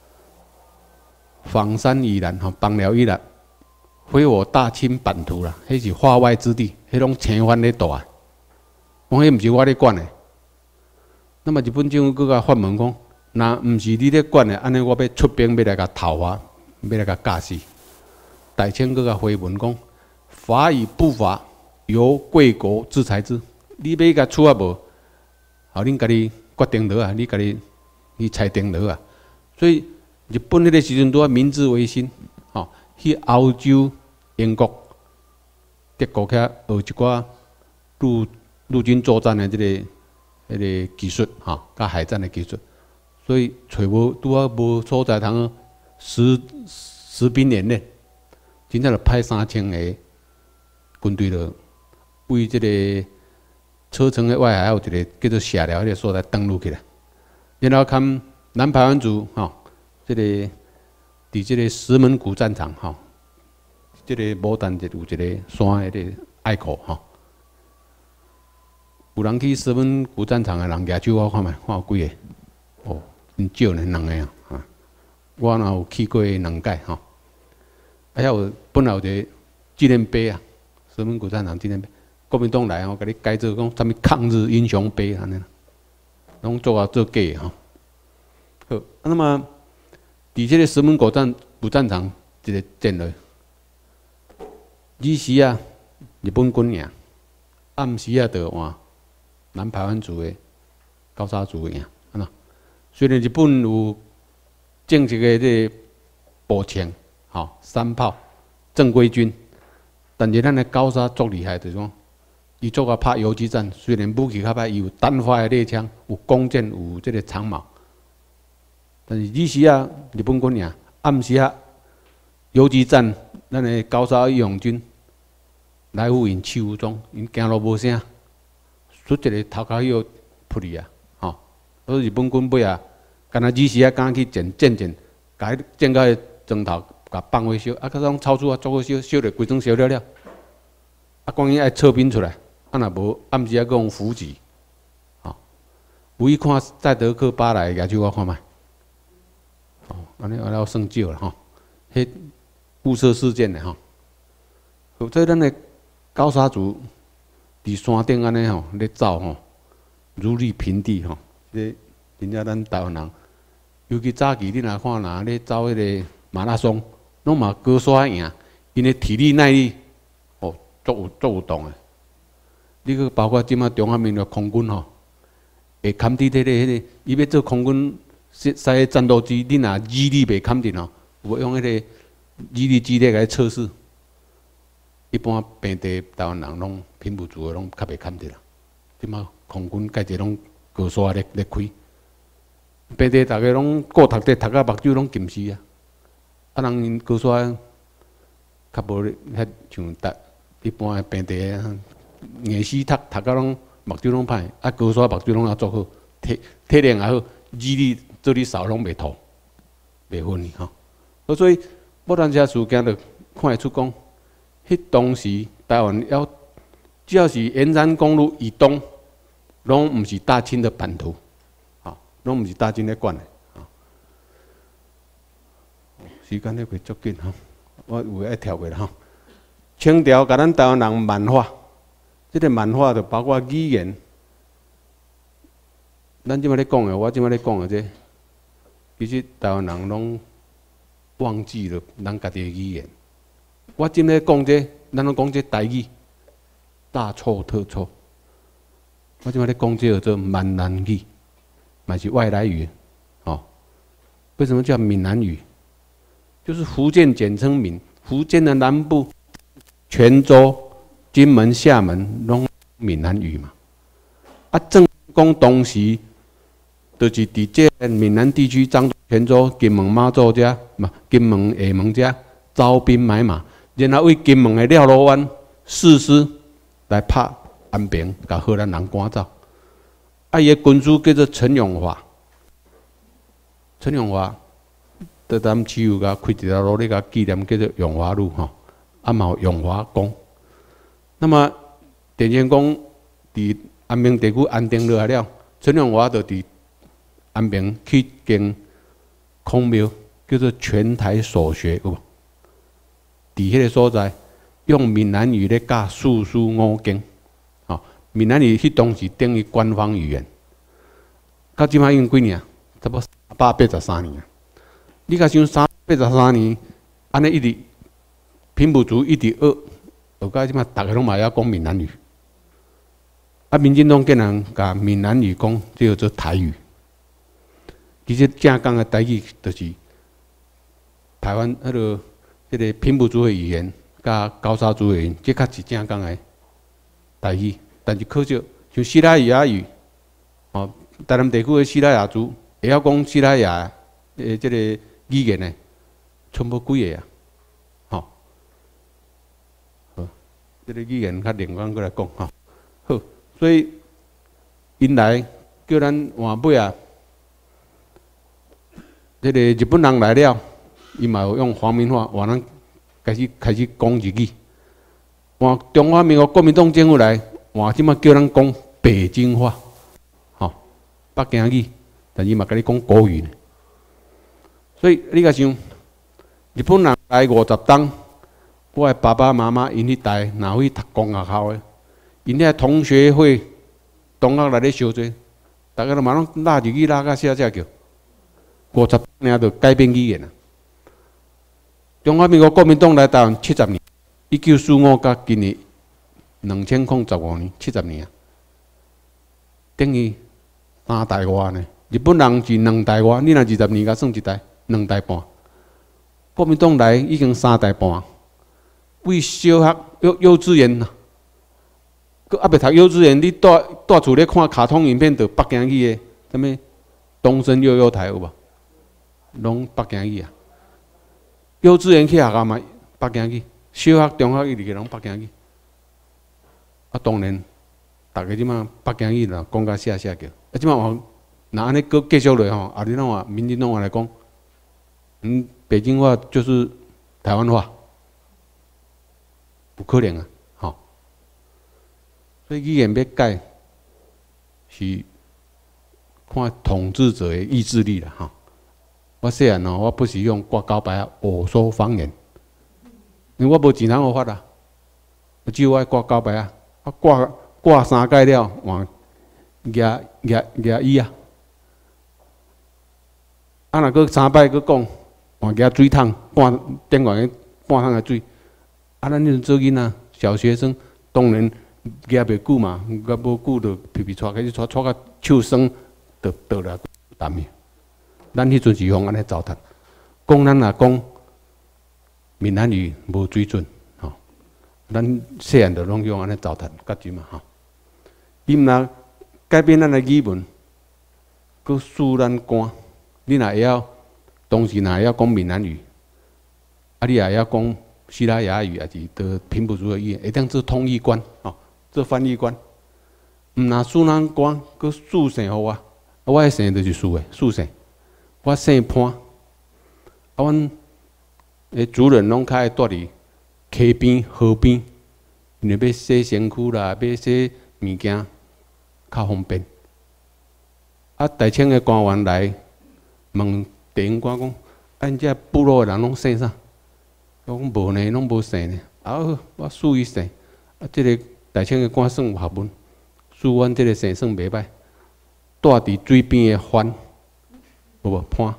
访山以南，吼，邦寮以南，非我大清版图啦，迄是化外之地，迄拢青番咧住啊。讲迄毋是我咧管的。那么日本政府搁甲发文讲，若毋是你咧管的，安尼我要出兵要来甲讨伐，要来甲架死。台青搁甲回文讲，法与不法，由贵国制裁之。你要甲处啊无？好，恁家己决定落啊，你家己去裁定落啊。所以。日本迄个时阵拄啊明治维新，吼，去欧洲、英国、德国遐学一寡陆军作战的迄个技术哈，甲海战的技术，所以找拄啊无所在通实兵演练，真正就派3000个军队了，为这个车城的外海有一个叫做下寮迄个所在登陆起来，然后看南排湾族吼，这个伫这个石门古战场吼，这个牡丹就有一个山迄个隘口吼。有人去石门古战场的人举手，我看卖，看有几个？哦，真少呢，2个啊。我若有去过2届吼，啊，有本来有一个纪念碑啊，石门古战场纪念碑，国民党来吼，甲你改做讲啥物抗日英雄碑安尼，拢做假做假吼。好，那么伫这个石门古战场一个战略，日时啊，日本军赢，暗时啊，就换南排湾族的高沙族赢，安怎？虽然日本有正式的这个步枪、吼山炮、正规军，但是咱的高沙足厉害，就是讲，伊做啊拍游击战，虽然武器较歹，伊有单发的猎枪，有弓箭，有这个长矛，但是日时啊，日本军赢，暗时啊，游击战，咱的高沙义勇军来赴因手无踪，因行路无声。出一个头壳要扑去啊，吼！所以日本军尾啊，干那日时啊，敢去战，甲伊战到砖头，甲放火烧，啊，佮种草厝啊，做伙烧，烧了规装烧了了，啊，讲伊爱撤兵出来，啊，若无暗时啊，佮用伏击，吼！有伊看赛德克巴莱举手我看卖，吼，安尼我算少了吼，迄雾社事件的吼，所以咱的高沙族。伫山顶安尼吼，咧走吼，如履平地吼。这真正咱台湾人，尤其早期你若看若咧走迄个马拉松，拢嘛高刷赢，因的体力耐力哦，足有动的。你去包括即马中华民国空军吼，会砍伫迄个，伊要做空军使战斗机，你若毅力袂砍定吼，有用迄个毅力机咧来测试。一般平地台湾人拢平埔族的拢较袂堪得啦。即马空军介济拢高刷咧开，平地大家拢顾读册，读到目睭拢近视啊。啊，人因高刷较无遐像一般的平地啊，硬死读到拢目睭拢歹，啊高刷目睭拢也足好，体力也好，毅力做你扫拢袂吐，袂昏去吼。所以牡丹社事件就看会出讲。迄当时台湾只要是沿山公路以东，拢毋是大清的版图，啊，拢毋是大清咧管的，啊。时间咧过足紧吼，我有爱跳过啦吼。清朝甲咱台湾人漫化，即个漫化就包括语言，咱即摆咧讲的，我即摆咧讲的这，其实台湾人拢忘记了咱家己的语言。我今咧讲这，咱拢讲这台语，大错特错。我今咧讲这叫做闽南语，嘛是外来语，哦。为什么叫闽南语？就是福建简称闽，福建的南部，泉州、金门、厦门拢闽南语嘛。啊，正讲当时，就是伫这闽南地区，漳州、泉州、金门、马祖遮，嘛，金门、厦门遮招兵买马。然后为金门的廖罗湾誓师来拍安平，甲荷兰人赶走。啊，伊的军师叫做陈永华，陈永华在咱市有甲开一条路，咧甲纪念叫做永华路吼，啊嘛有永华宫。那么电线讲伫安平地区安定落来了，陈永华就伫安平去建孔庙，叫做全台所学，有无？伫迄个所在，用闽南语咧教四书五经，吼，闽南语迄当时等于官方语言。到即摆已经几年？差不多383年。你甲想383年，安尼一直平埔族一直学到即摆，大家拢嘛要讲闽南语。啊，民进党竟然甲闽南语讲，这叫做台语。其实正讲的台语就是台湾迄个。这个平埔族的语言，甲高沙族的语言，这较是正讲的台语。 但是可惜像西拉雅语，哦，台南地区的西拉雅族会晓讲西拉雅的这个语言呢，剩无几个啊，吼、好，这个语言较另外过来讲吼，好，所以因来叫咱换尾啊，这个日本人来了，伊嘛有用皇民话，换咱开始讲日语。换中华民国国民党政府来，换即马叫咱讲北京话，吼，北京语，但伊嘛甲你讲国语呢。所以你甲想，日本人来50冬，我的爸爸妈妈因迄代若去读公学校的，因遐同学会同学来咧相做，大家都嘛拢拉日语拉到写叫，50年就改变语言啦。中华民国国民党来台湾70年。1945到今年2015年，70年啊，等于3代外呢。日本人是2代外，你若20年甲算一代，2代半。国民党来已经3代半，为小学幼稚园呐，佮还袂读幼稚园，你住厝咧看卡通影片，就北京语的，什么东升幼幼台有无？拢北京语啊。幼稚园去学校嘛，北京语。小学、中学一直个拢北京语，啊，当然，大家即马北京语啦，讲甲写叫。啊，即马若安尼继续落吼，啊，你拢话民进党话来讲，北京话就是台湾话，不可能啊，吼。所以语言要改，是看统治者的意志力啦，吼。我细汉哦，我不是用挂高白啊，我说方言。因为我无钱通好发啊，只有爱挂高白啊，啊挂3届了，换举伊啊，啊若搁3摆搁讲，换举水桶，电话半桶的水，啊咱迄阵做囡仔，小学生当然举袂久嘛，举无久就皮皮带开始带到手酸，就倒来淡去。咱迄阵是用安尼糟蹋，讲咱也讲。闽南语无水准，吼，咱细汉就拢用安尼糟蹋，甲即嘛吼。伊毋若改变咱的语文，佮输咱官。你若会晓，当时若会晓讲闽南语，啊，你也会晓讲西拉雅语，也是得平埔族的语言，会当做通译官，吼，做翻译官。毋若输咱官，佮输姓互我，我的姓就是输的，输姓。我姓潘，啊，阮。族人拢较爱住伫溪边、河边，因为要洗身躯啦，要洗物件较方便。啊，大清的官员来问地方官讲：“咱遮部落的人拢姓啥？”我讲无呢，拢无姓呢。啊，我属伊姓。啊，即个大清的官算有学问，属阮即个姓算袂歹。住伫水边的番，有无潘？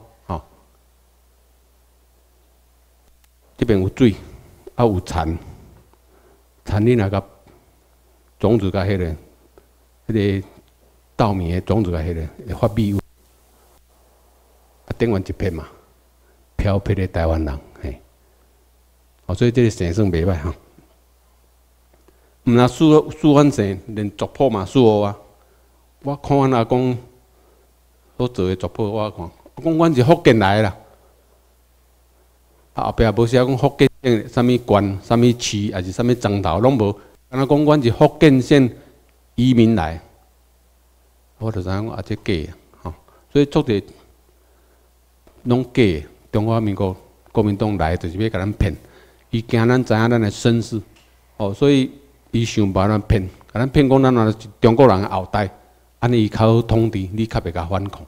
这边有水，啊有田，田你若甲种子甲迄个，个稻米的种子甲迄个会发米有，啊等于一片嘛，漂泊的台湾人，嘿，哦，所以这个姓算袂歹哈。毋若属阮姓，连族谱嘛属我啊。我看阮阿公所做的族谱，我看，我讲阮是福建来的啦。啊，后壁也无写讲福建省啥物县、啥物市，还是啥物庄头，拢无。敢若讲阮是福建省移民来，我就知影讲啊，这假的吼。所以足侪拢假的。中华民国国民党来就是要甲咱骗，伊惊咱知影咱的身世，哦，所以伊想把咱骗，甲咱骗讲咱若是中国人的后代，安尼伊较好统治，你较袂甲反抗。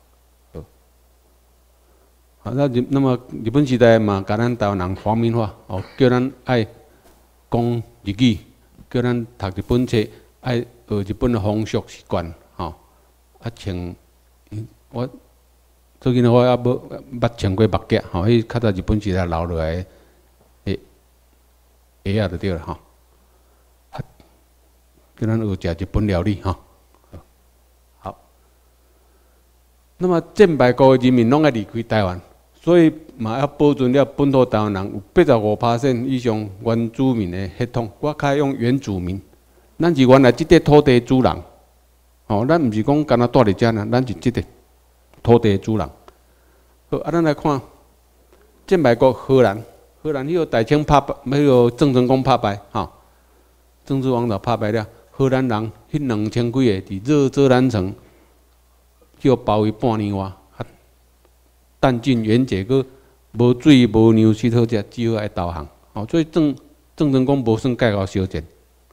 好，那么日本时代嘛，甲咱台湾人皇民化，哦，叫咱爱讲日语，叫咱读日本册，爱学日本的风俗习惯，吼，啊穿，我最近我也捌穿过目镜，吼，迄较早日本时代留落来的鞋啊就对了，吼，啊，叫咱学食日本料理，吼，好。那么战败国的人民拢爱离开台湾。所以嘛要保存了本土台湾人有85%以上原住民的血统，我较用原住民， 咱是原来即块土地主人，吼，咱毋是讲干那住伫遮呢，咱是即块土地主人。好，啊，咱来看战败国荷兰，荷兰迄个大清拍败，迄个郑成功拍败，吼，郑氏王朝拍败了，荷兰人迄2000几个伫热泽兰城，叫包围半年外，弹尽援绝，佮无水无粮食好食，只好爱投降。哦，所以郑成功无算介绍小战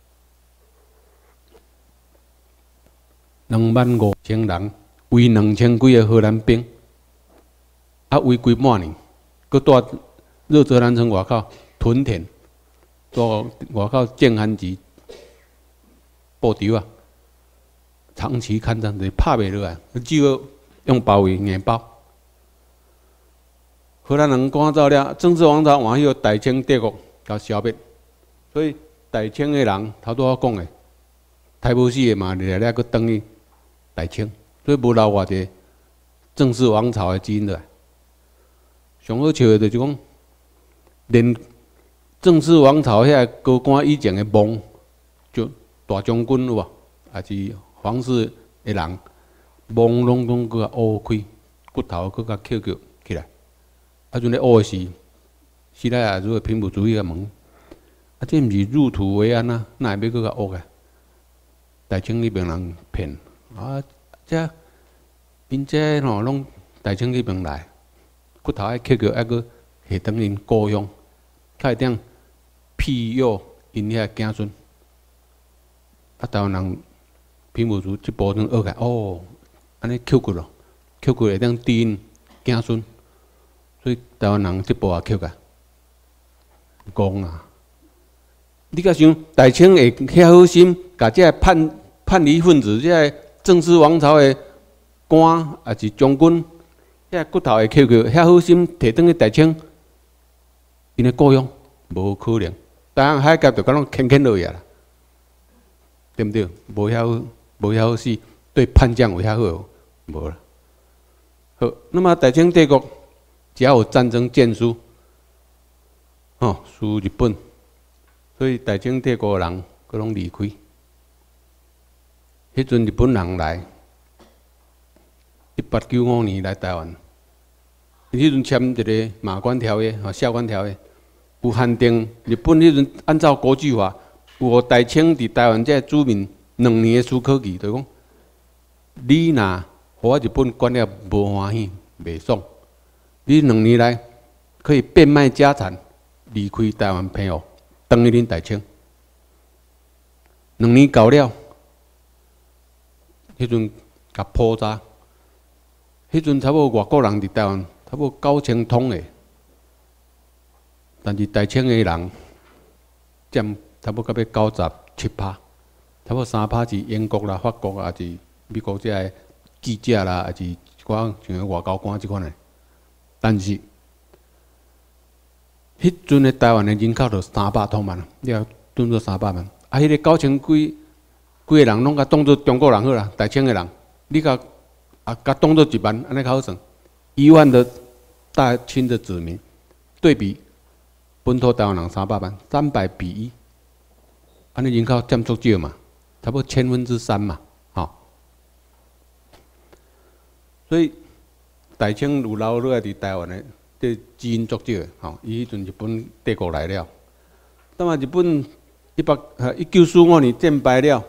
，25000人围2000几个荷兰兵，啊围规半年，佮住热泽兰城外口屯田，住外口建汉旗布条啊，长期抗战就是拍袂落来，只好用包围硬包。荷兰人赶走了，郑氏王朝换迄个大清帝国甲消灭，所以大清的人头拄我讲的，台无死的嘛，来了佮转去大清，所以无留偌济郑氏王朝的基因落来。上好笑的就是讲，连郑氏王朝遐个高官以前的墓，就大将军有无，也是皇室的人，墓拢佮甲挖开，骨头佮甲捡起来。啊，阵咧挖的是希腊雅族的平埔族裔个门，啊，这毋是入土为安啊，哪会要佮甲挖个？大清那边人骗啊，这因这吼拢大清那边来，骨头爱捡起，还佮下等因故乡，较会当庇佑因遐子孙。啊，台湾人平埔族即部分学起来，哦，安尼捡骨咯，捡骨会当庇因子孙。所以台湾人即步也捡个，讲啊！你甲想大清会遐好心，甲这叛离分子，这郑氏王朝的官也是将军，遐骨头会捡起，遐好心摕转去大清，因的故乡无可能。台湾海峡就敢拢牵落去啊，对不对？无遐好死，对叛将有遐好无啦。好，那么大清帝国。只要有战争建输，哦，输日本，所以大清帝国人佮拢离开。迄阵日本人来，1895年来台湾，迄阵签一个马关条约、下关条约，有限定日本迄阵按照国际法，有大清伫台湾这主民2年的许可期，就是讲，你若互我日本管了无欢喜、袂爽。你2年来可以变卖家产，离开台湾平湖，回去恁大清。2年到了，迄阵甲破查，迄阵差不多外国人伫台湾差不多9000通的，但是大清的人占差不多到要97%，差不多3%是英国啦、法国啊，还是美国这个记者啦，还是一寡像外交官即款的。但是，迄阵的台湾的人口就300多万，你要当做300万。啊，迄个9000几个人拢甲当做中国人好啦，大清的人，你甲当做1万，安尼较好算。1万的大清的子民，对比本土台湾人300万，300比1，安尼人口占足少嘛，差不多3%嘛，吼。所以。大清有留落来伫台湾的，这基因足少的，吼，伊迄阵日本帝国来了，那么日本1945年战败了，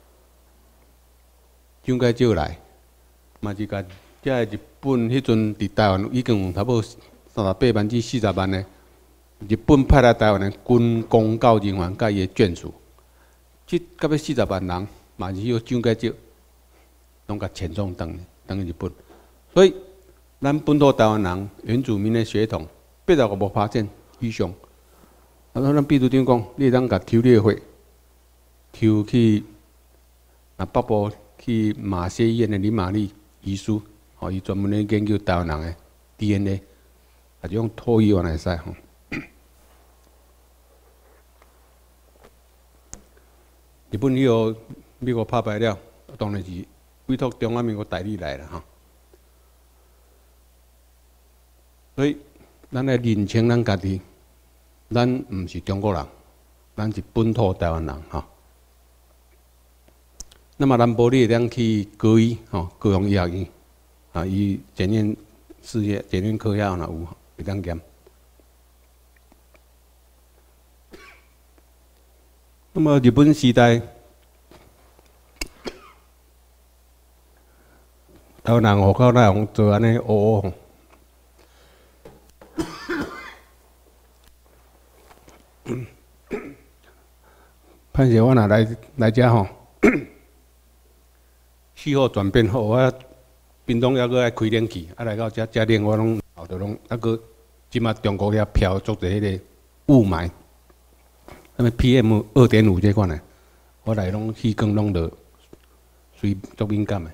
蒋介石来，嘛是甲这日本迄阵伫台湾已经有差不多38%-40万的日本派来台湾的军公教人员甲伊的眷属，即到要40万人，嘛是迄个蒋介石拢甲遣送去日本，所以。咱本土台湾人原住民的血统85%以上，啊，咱秘书长讲，你当甲抽你的血，抽去北部去马偕医院的林玛丽医师，吼，伊专门咧研究台湾人的 DNA， 啊，就用唾液来使吼。日本以后美国拍败了，当然是委托中华民国代理来了吼。所以，咱来认清咱家己，咱毋是中国人，咱是本土台湾人吼。 那么南部你会当去高医高雄医学院伊检验事业、检验科学若有会当验。那么日本时代，台湾人户口哪用做安尼乌乌？歹势，我若来遮吼，气候转变后，我屏东还阁爱开冷气，来到遮冷，我拢后头拢阁即马中国遐飘足侪迄个雾霾，什么 PM2.5这款的，我来拢气管拢着随足敏感的。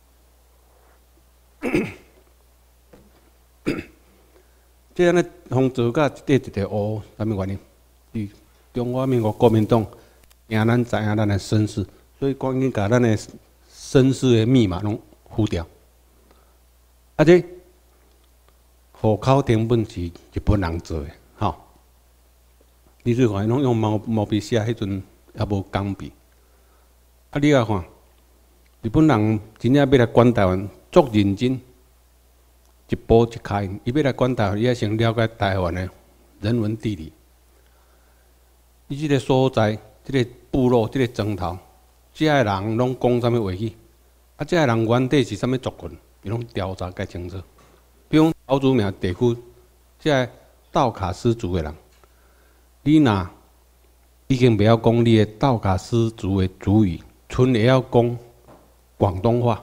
这安尼风做甲一块乌，啥物原因？是中华民国国民党惊咱知影咱的身世，所以赶紧甲咱的身世的密码拢付掉。这户口成本是日本人做的，吼。你去看，拢用毛笔写，迄阵也无钢笔。你来看，日本人真正要来管台湾，足认真。一步一脚印，伊要来管台湾，伊要先了解台湾的人文地理。伊即个所在、即个部落、即个庄头，遮个人拢讲啥物话语？遮个人原底是啥物族群？伊拢调查介清楚。比如桃竹苗地区，遮个道卡斯族的人，你若已经袂晓讲你的道卡斯族的族语，剩会晓讲广东话，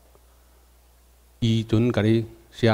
伊阵甲你写，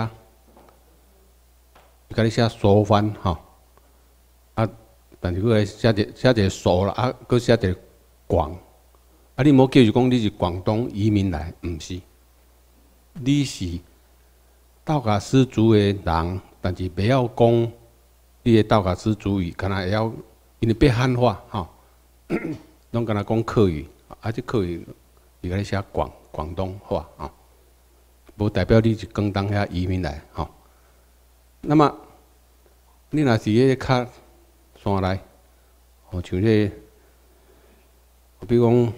甲你写疏番吼，但是佮写一个疏啦，佮写一个广，你莫叫就讲你是广东移民来，毋是，你是道卡斯族的人，但是袂晓讲你的道卡斯族语，敢若会晓，因为变汉化吼，拢敢若讲客语，这客语伊甲你写广东话吼。无代表你是广东遐移民来吼。那么你若是迄个较山内，像迄个，比如讲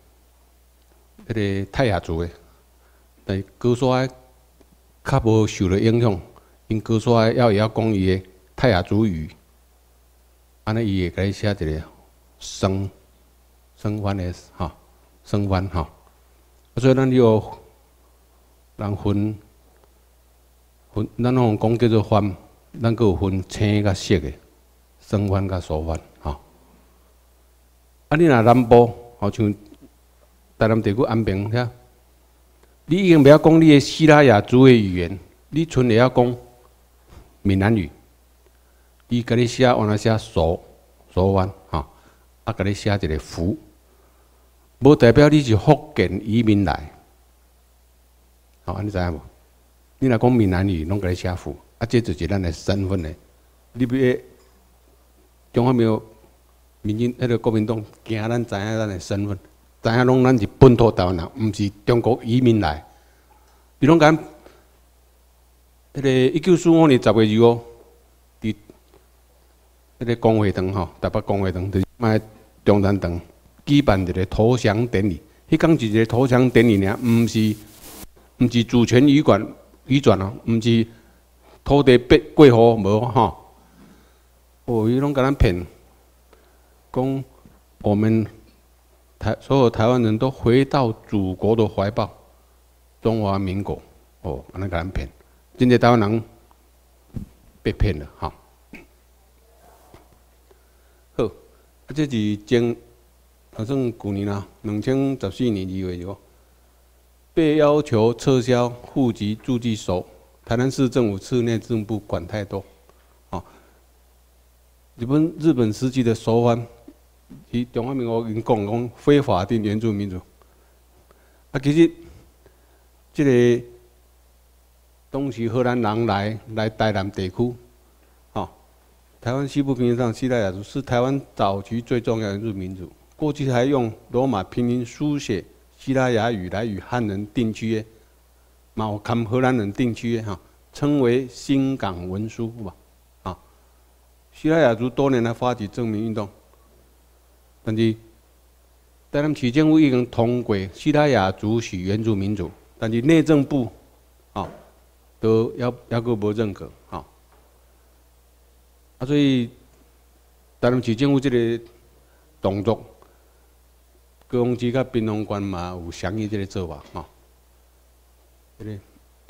迄个泰雅族的，但是高山较无受到影响，因高山会晓讲伊的泰雅族语，安尼伊会甲你写一个生番的吼，生番吼。所以咱要。人分，咱拢讲叫做番，咱佫有分青甲色的，生番甲熟番，吼。你若南部，好像台南地区安平遐，你已经袂晓讲你的西拉雅族的语言，你剩会晓讲闽南语。伊甲你写，往那写熟番，吼，甲你写一个福，无代表你是福建移民来。安尼知影无？你若讲闽南语，拢甲你写符，这就是咱的身份嘞。你要中华民国迄个国民党惊咱知影咱的身份，知影拢咱是本土台湾人，毋是中国移民来。你拢讲，迄个1945年10月25，伫迄个公会堂吼，台北公会堂，就是卖中山堂举办一个投降典礼。迄天是一个投降典礼尔，毋是主权移转哦，毋是土地过户无吼。伊拢甲咱骗，讲我们所有台湾人都回到祖国的怀抱，中华民国安尼甲咱骗，真侪台湾人被骗了吼。好，这是好像去年啊，2014年2月2号。被要求撤销户籍注记所，台南市政府次内政部管太多，日本时期的手法，以中华民国已经讲非法定原住民族，其实这个当时荷兰人来台南地区，台湾西部平原上西拉雅族是台湾早期最重要的原住民族，过去还用罗马拼音书写。西拉雅语来与汉人定居的，有跟荷兰人定居的称为新港文书嘛，西拉雅族多年来发起证明运动，但是台南市政府已经通过西拉雅族系原住民族，但是内政部都还阁无认可所以台南市政府这个动作，高雄市甲滨海县嘛有相依这个做法这个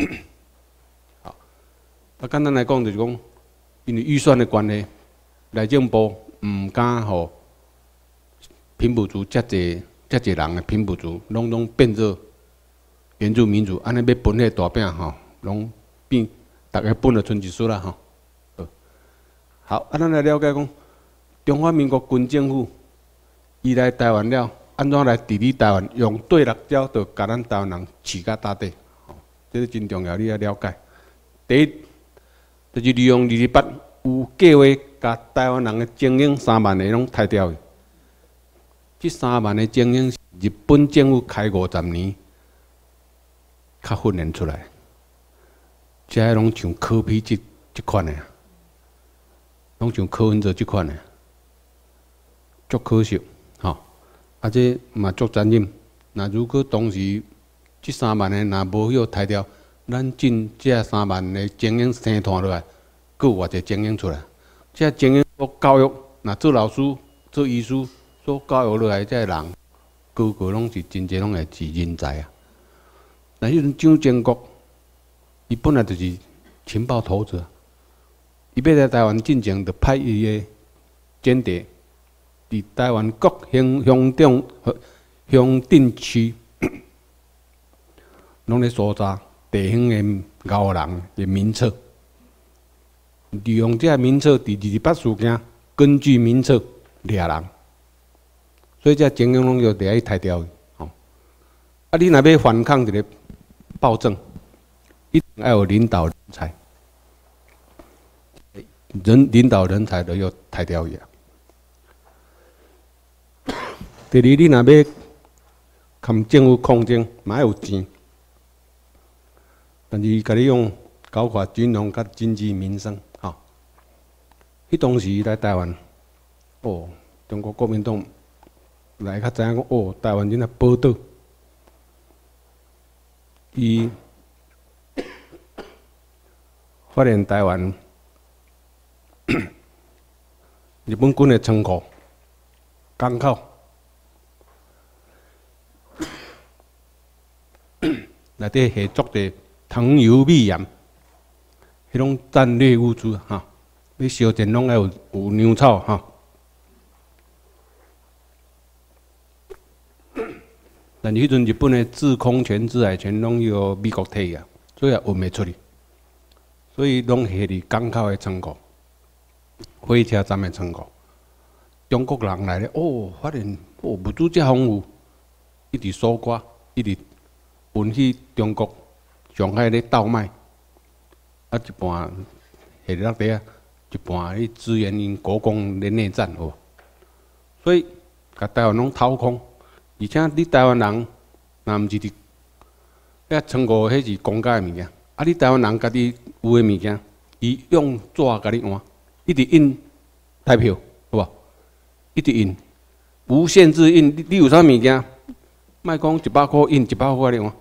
简单来讲就是讲，因为预算的关系，内政部唔敢互平埔族遮济人的平埔族，拢变做原住民族，安尼要分迄大饼拢变大家分了剩一丝啦好，咱来了解讲，中华民国军政府伊来台湾了，安怎来治理台湾？用对辣椒，就甲咱台湾人饲甲打底，这是真重要，你要了解。第一，就是利用228有计划，甲台湾人的精英3万个拢杀掉去。这3万个精英，日本政府开50年，较训练出来，这拢像柯 P 这款的。拢像柯文哲即款的，足可惜，这嘛足残忍。那如果当时这3万个若无许杀掉，咱进这3万个精英生团落来，佫有偌济精英出来。这精英所教育，若做老师、做医师所教育落来，这人个个拢是真侪拢会是人才啊。但迄阵蒋经国，伊本来就是情报头子。伊要来台湾进前，就派伊个间谍，伫台湾各乡镇区，拢咧搜查地方个高人个名册，利用这名册伫228事件，根据名册掠人，所以这精英拢要掠去杀掉你若要反抗一个暴政，一定要有领导人才。领导人才都要杀掉伊。第二，你若要跟政府抗争，嘛要有钱，但是甲你用搞垮军容甲经济民生迄当时来台湾，中国国民党来较知影讲，台湾真啊宝岛，伊发现台湾。日本军的仓库、港口，内底下足的糖油米盐，迄种战略物资要烧钱拢要有粮草但是迄阵日本的制空权、制海权拢由美国摕啊，所以也运袂出去，所以拢下伫港口的仓库。火车站的仓库，中国人来咧，发现物资遮丰富，一直搜刮，一直运去中国、上海咧倒卖，一半下落地啊，一半去支援因国共的内战，所以甲台湾拢掏空，而且你台湾人，若毋是伫仓库，迄是公家的物件，你台湾人家己有的物件，伊用纸甲你换。一直印台票，好无？一直印，无限制印。你有啥物件？莫讲100块印100块哩换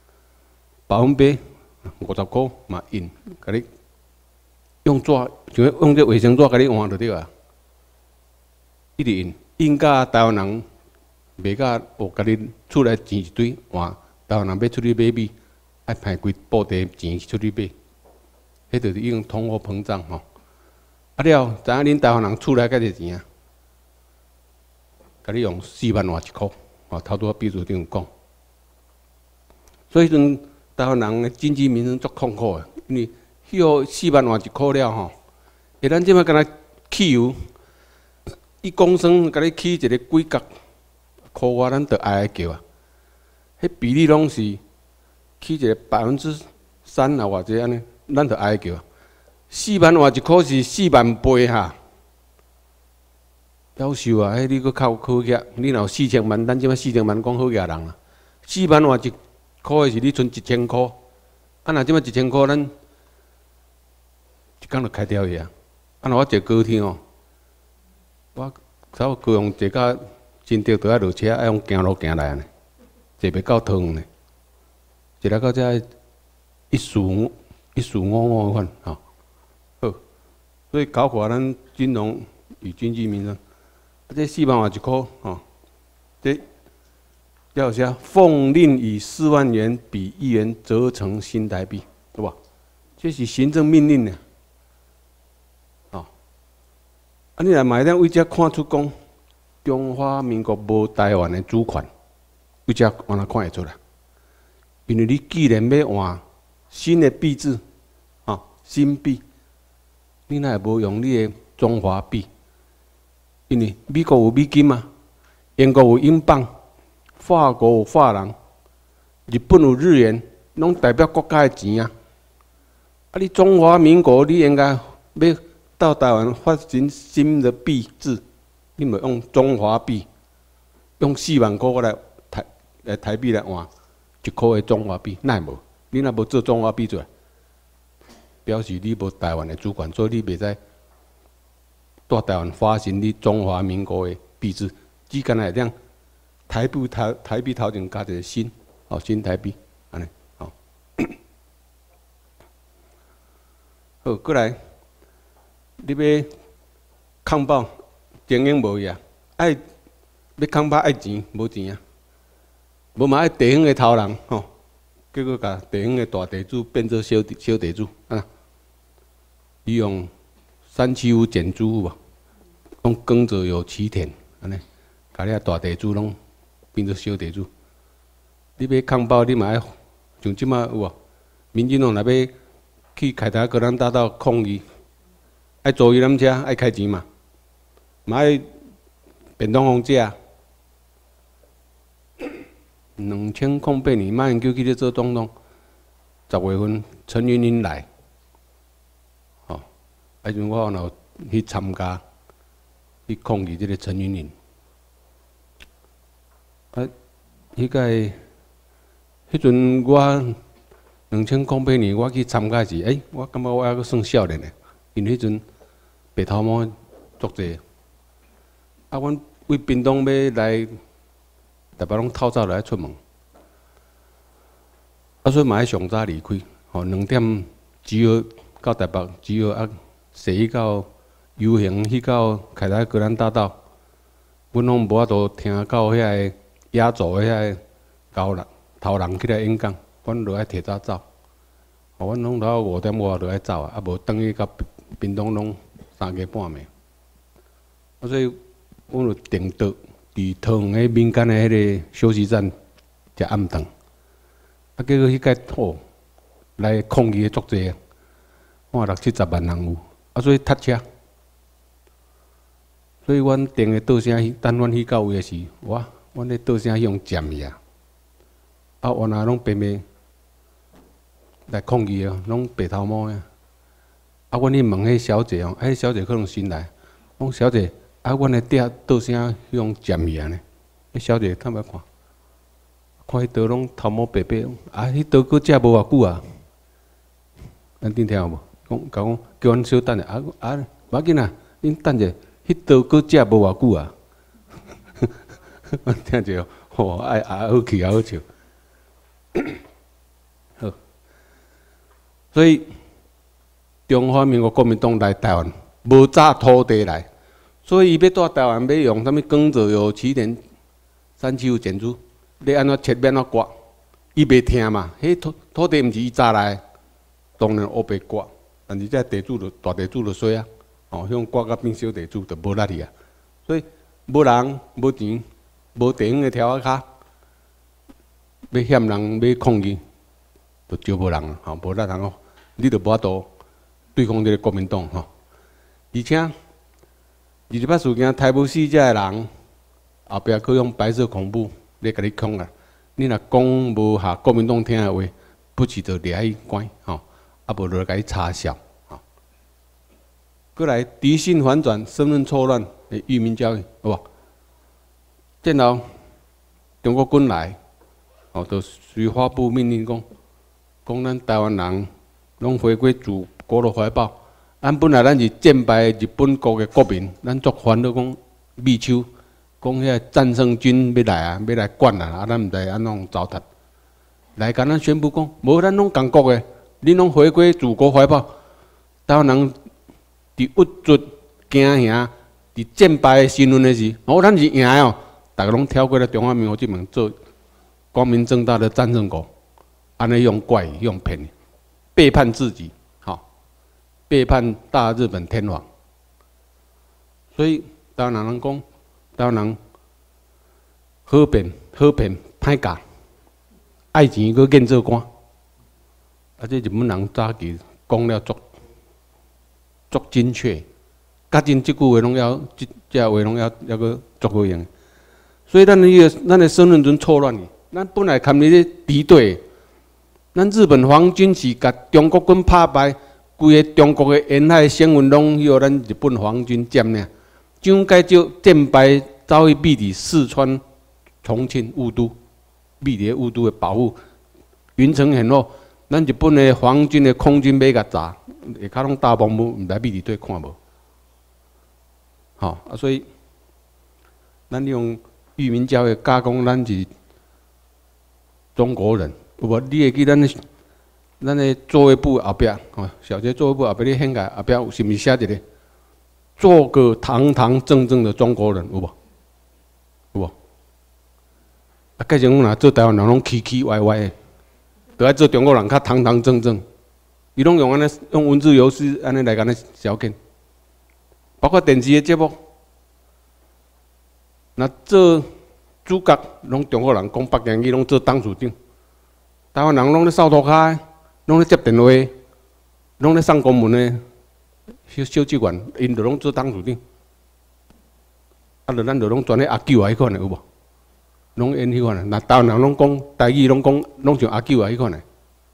，50%、50块嘛印，甲你用纸，像用这卫生纸甲你换就对啊。一直印，印甲台湾人卖甲甲你厝内钱一堆换，台湾人要出去买米，爱派规布袋钱出去买，迄就是已经通货膨胀了，知影恁台湾人厝内偌济钱啊？甲你用4万外1箍，头拄秘书长有讲。所以迄阵台湾人的经济民生足痛苦的，因为迄个4万外1箍了诶，咱即摆敢若汽油，一公升甲你起一个几角，箍我咱着哀叫啊！迄比例拢是起一个3%啊，偌济安尼，咱着哀叫。4万外1箍是4万倍夭寿啊！迄你搁靠好价，你若有4000万，咱即摆4000万讲好价人啦。4万外1箍的是你存1000箍，若即摆1000箍，咱一工就开掉去啊！若我坐高铁我差不多高雄坐到真着倒爱落车，爱用行路行来呢，坐袂到汤呢，一来到遮一数五款吼。好，所以搞垮咱金融与经济民生，这4万块1箍吼，这要写奉令以4万元比1元折成新台币，对吧？这是行政命令呢。哦，啊，你来买咱为遮看出讲，中华民国无台湾的主权，为遮安怎看会出来？因为你既然要换新的币制，啊，新币，你哪会无用你的中华币？因为美国有美金嘛，英国有英镑，法国有法郎，日本有日元，拢代表国家的钱啊。啊，你中华民国你应该要到台湾发行新的币制，你咪用中华币，用4万块来台币来换1箍的中华币，哪会无？你若无做中华币出来，表示你无台湾的主权，所以你袂使在台湾发行你中华民国的币制。只干来这台币头前加一个新，哦，新台币，安尼，哦。好，过来，你要抗暴，经营无呀？爱要抗暴爱钱，无钱啊！无嘛爱地方的头人吼，结果甲地方的大地主变做小地主啊！利用山区有减租无？拢耕者有其田，安尼，甲你大地主拢变做小地主。你要抗暴，你嘛爱像即马有无？民进党若要去凯达格兰大道抗议，爱坐游览车，爱开钱嘛，嘛爱便当通食。2008年，马英九去咧做总统，10月份陈云林来，吼，啊，阵我有去参加去抗议这个陈云林，啊，迄阵我2008年我去参加时，我感觉我还阁算少年诶，因为迄阵白头毛足济，啊，阮为屏东要来。台北拢透早就爱出门，啊，所以嘛爱上早离开，吼，2点集合到台北，集合啊，坐去到游行去到凯达格兰大道，阮拢无法度听到遐个野族的遐个高人头人起来演讲，阮就爱提早走，吼，阮拢到5点外就爱走啊，啊无等去到屏东拢3更半暝，啊，所以阮就定岛。伫桃园个民间的迄个休息站食暗顿，啊，结果迄个吼来抗议的足济啊，我60-70万人有，啊，所以塞车，所以阮定个倒车，等阮去到位的时，阮咧倒车用占去啊，啊，原来拢白白来抗议哦，拢白头毛呀，啊，阮去问迄小姐哦，迄小姐可能新来，讲小姐。啊，阮的店倒声用占去安尼，迄小姐探要看，看迄刀拢头毛白白，啊，迄刀佫食无偌久啊，咱顶听有无？讲叫阮小等下，无要紧啊，恁等者，迄刀佫食无偌久啊，阮听着，吼，爱好气好笑，好，所以中华民国国民党来台湾，无炸土地来。所以伊要到台湾要用啥物耕者有其田，山区有减租，你安怎切免怎割？伊袂听嘛，迄土地毋是伊炸来，当然乌白割。但是这地主就大地主就衰啊，哦，向割到变小地主就无力去啊。所以无人无钱，无地方的条仔骹，要险人要抗议，就招无人啊，吼，无力人哦，你就无法度对抗这个国民党吼，而且。28事件，台北市遮个人后壁佫用白色恐怖咧甲你恐啊！你若讲无合国民党听的话，不是就掠去关吼，啊无就甲你插销吼。过来敌性反转、身份错乱的愚民教育，好无？电脑中国军来，哦，就随发布命令讲咱台湾人拢回归祖国的怀抱。咱本来咱是战败日本国的国民，咱作烦恼讲美手讲遐战胜军要来啊，要来管啊，啊，咱毋知安怎糟蹋。来甲咱宣布讲，无咱拢共国诶，恁拢回归祖国怀抱。台湾人伫郁卒惊吓，伫战败诶新闻诶时，咱是赢哦，大家拢跳过来中华民国这边做光明正大的战胜国，安尼用怪用骗，背叛自己，背叛大日本天皇。所以台湾人讲，台湾人好骗歹教。爱钱搁见做官，这日本人早期讲了足精确，甲真即句话拢要，这话拢要搁足好用。所以咱的身份证错乱去，咱本来堪你咧敌对，咱日本皇军是甲中国军拍败，规个中国的沿海省份拢由咱日本皇军占领，蒋介石战败走去避伫四川、重庆、雾都。秘伫雾都的保护，云层很厚，咱日本的皇军的空军要甲炸，下骹拢大bomb毋知秘伫对看无，所以咱用裕民教育加工，咱是中国人，有无？你会记咱的座位部后壁，小学座位部后壁，你掀开后壁是毋是写一个“做个堂堂正正的中国人”，有无？有无？啊，改成讲若做台湾人拢奇奇歪歪的，着爱做中国人较堂堂正正。伊拢用安尼用文字游戏安尼来安尼消遣，包括电视的节目，那做主角拢中国人讲北京语，拢做董事长。台湾人拢咧扫涂骹，拢咧接电话，拢咧送公文的小职员，因着拢做董事长。啊，咱着拢专咧阿九啊迄款的有无？拢演迄款诶，那台湾人拢讲台语，拢像阿九啊迄款诶。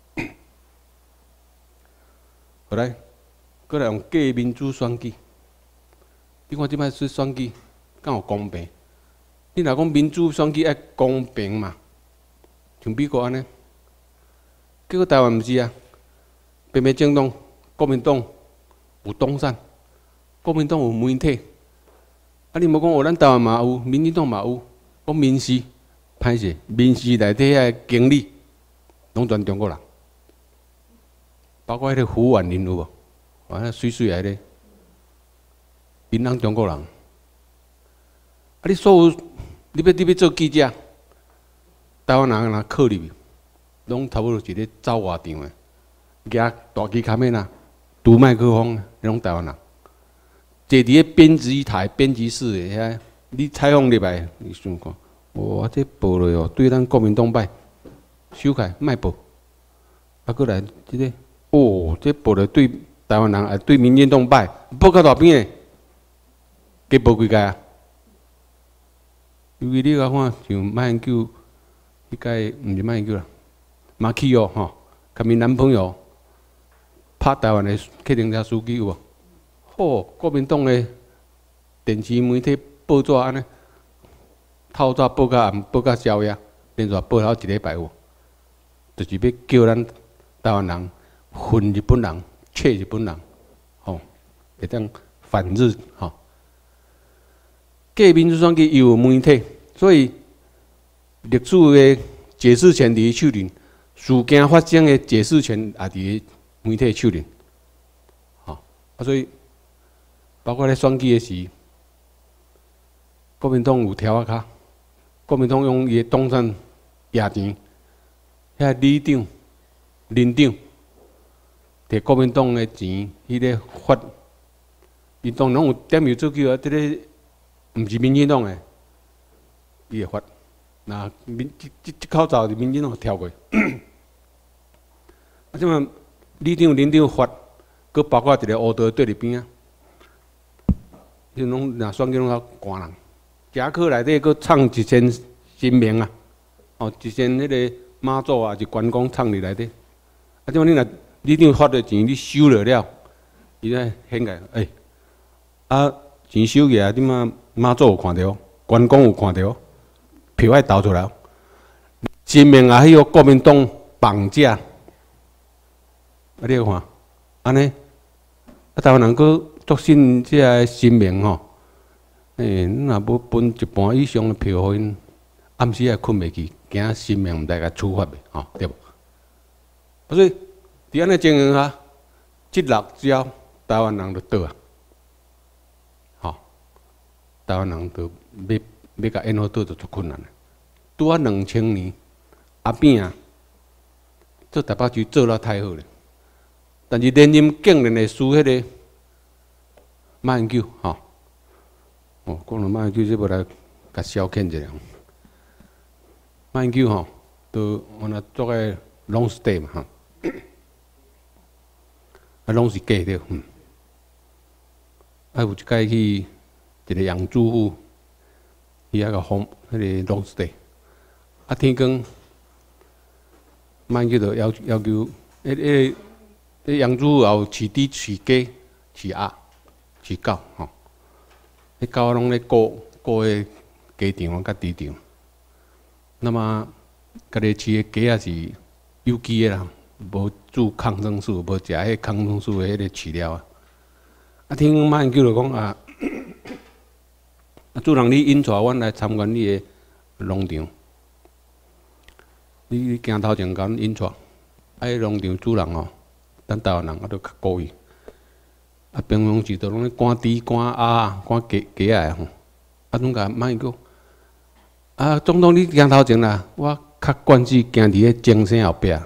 后来，过来用假民主选举。你看即摆说选举敢有公平？你若讲民主选举爱公平嘛，像美国安尼，结果台湾毋是啊。偏偏政党国民党有党产，国民党有媒体，啊你无讲咱台湾嘛有，民进党嘛有。讲民视，歹势，民视内底遐经理，拢全中国人，包括迄个胡婉玲有无？完了水水来咧，因拢中国人。啊，你所有你要做记者，台湾人若考入去，拢差不多一个走外场的，举大机卡面啊，拄麦克风，迄拢台湾人。坐伫咧编辑台、编辑室的遐。你采访入来，你想看，哇，这报落哦，对咱国民党歹，收起莫报。啊，过来这个，这报落对台湾人，对民进党歹，报到大边的，加报几届啊？尤其你甲看，像马英九，迄届毋是马英九啦，马启哦吼，甲伊男朋友拍台湾的客停车司机有无？国民党的电视媒体。报纸安尼，透早报到暗，报到宵夜，连续报好一礼拜有，就是要叫咱台湾人恨日本人，切日本人，会当反日假民主选举又有媒体，所以历史的解释权伫伊手里，事件发生的解释权也伫媒体手里，所以包括咧选举的时。国民党有条卡，国民党用伊的党产压钱，遐里长、林长摕国民党的钱，迄个发，伊当然有点有做叫啊，这个毋是民进党的，伊会发，那这口罩是民进党跳过，啊，即嘛里长、林长发，佮包括一个乌道对伫边啊，即拢若选举拢较寒人。夹克内底佫藏一千新名啊，一千迄个妈祖啊，是关公藏伫内底。啊，即摆你若发的钱你收了，伊咧显个，钱收起来，即摆妈祖有看到，关公有看到，票爱投出来。新名啊，迄个国民党绑架，你看，安尼，台湾人佫足信即个新名吼。 你若要分一半以上的票，互因暗时也困袂去，惊性命毋知甲处罚袂，吼，对无？所以伫安尼情形下，即6招台湾人就倒啊，吼，台湾人就要甲演好倒就足困难。拄啊2000年，阿扁啊，做台北市做了太好咧，但是连任竟然会输迄个马英九，吼，哦，讲到马英九，这要来甲消遣一下。马英九吼，都我那做个 long stay 嘛，吼，啊，拢是假的，啊，有一届去一个杨主妇，伊遐个访迄个 long stay， 啊，天光，马英九就要求，迄杨主妇也有饲猪、饲鸡、饲鸭、饲狗，吼，迄狗拢咧顾迄鸡场甲猪场。那么，家己饲的鸡也是有机的啦，无注抗生素，无食迄抗生素的迄个饲料啊。啊，听马英九就讲啊，主人你引带阮来参观你的农场，你行头前甲阮引带，啊，迄农场主人哦，咱台湾人啊都较故意，啊，平常时都拢咧赶猪、赶鸭、赶鸡仔吼，啊，拢甲马英九。啊，总统，你行头前啦，我较惯势行伫咧精神后壁。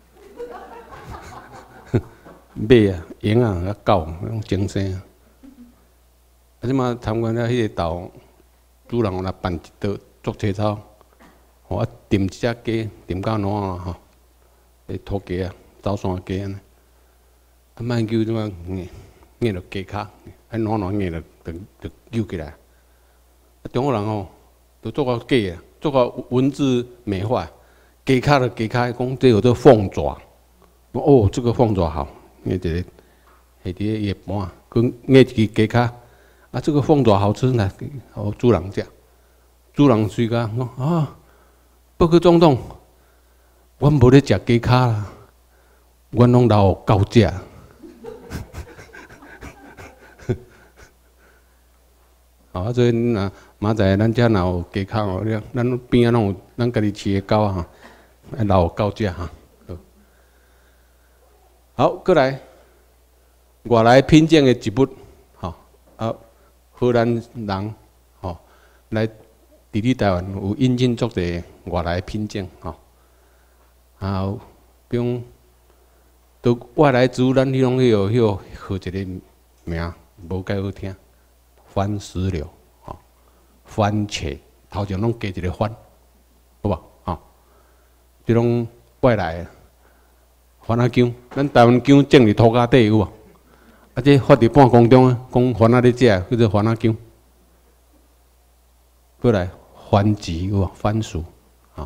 马啊、羊啊、啊狗，拢精神。啊，即马参观了迄个岛，主人有来办一道竹车草，互我炖一只鸡，炖到烂啊吼，迄土鸡啊、走山鸡安尼。啊，莫叫即马硬着鸡骹，迄烂硬着揪起来。啊，中国人吼。都做到假啊，做到文字美化。鸡骹就鸡骹，讲这有做凤爪。哦，这个凤爪好，硬一个下伫叶盘，佮硬一支鸡骹。啊，这个凤爪好吃呢，互主人食。主人随讲啊，报告总统，阮无咧食鸡骹啦，阮拢留互狗食。啊，所以若明仔载咱遮若有鸡骹哦，咱边仔拢有咱家己饲的狗啊，留互狗食哈。好，过来外来品种的植物，吼啊，荷兰人吼来伫你台湾有引进足侪外来品种吼，啊，比如都外来植物，咱迄种迄个号一个名无介好听。番石榴，吼，番茄，头前拢加一个番，好无？吼，即种外来番仔姜，咱台湾姜种伫土骹底有无？啊，这发伫半空中啊，讲番仔咧食，叫做番仔姜。过来，番薯有无？番薯，吼，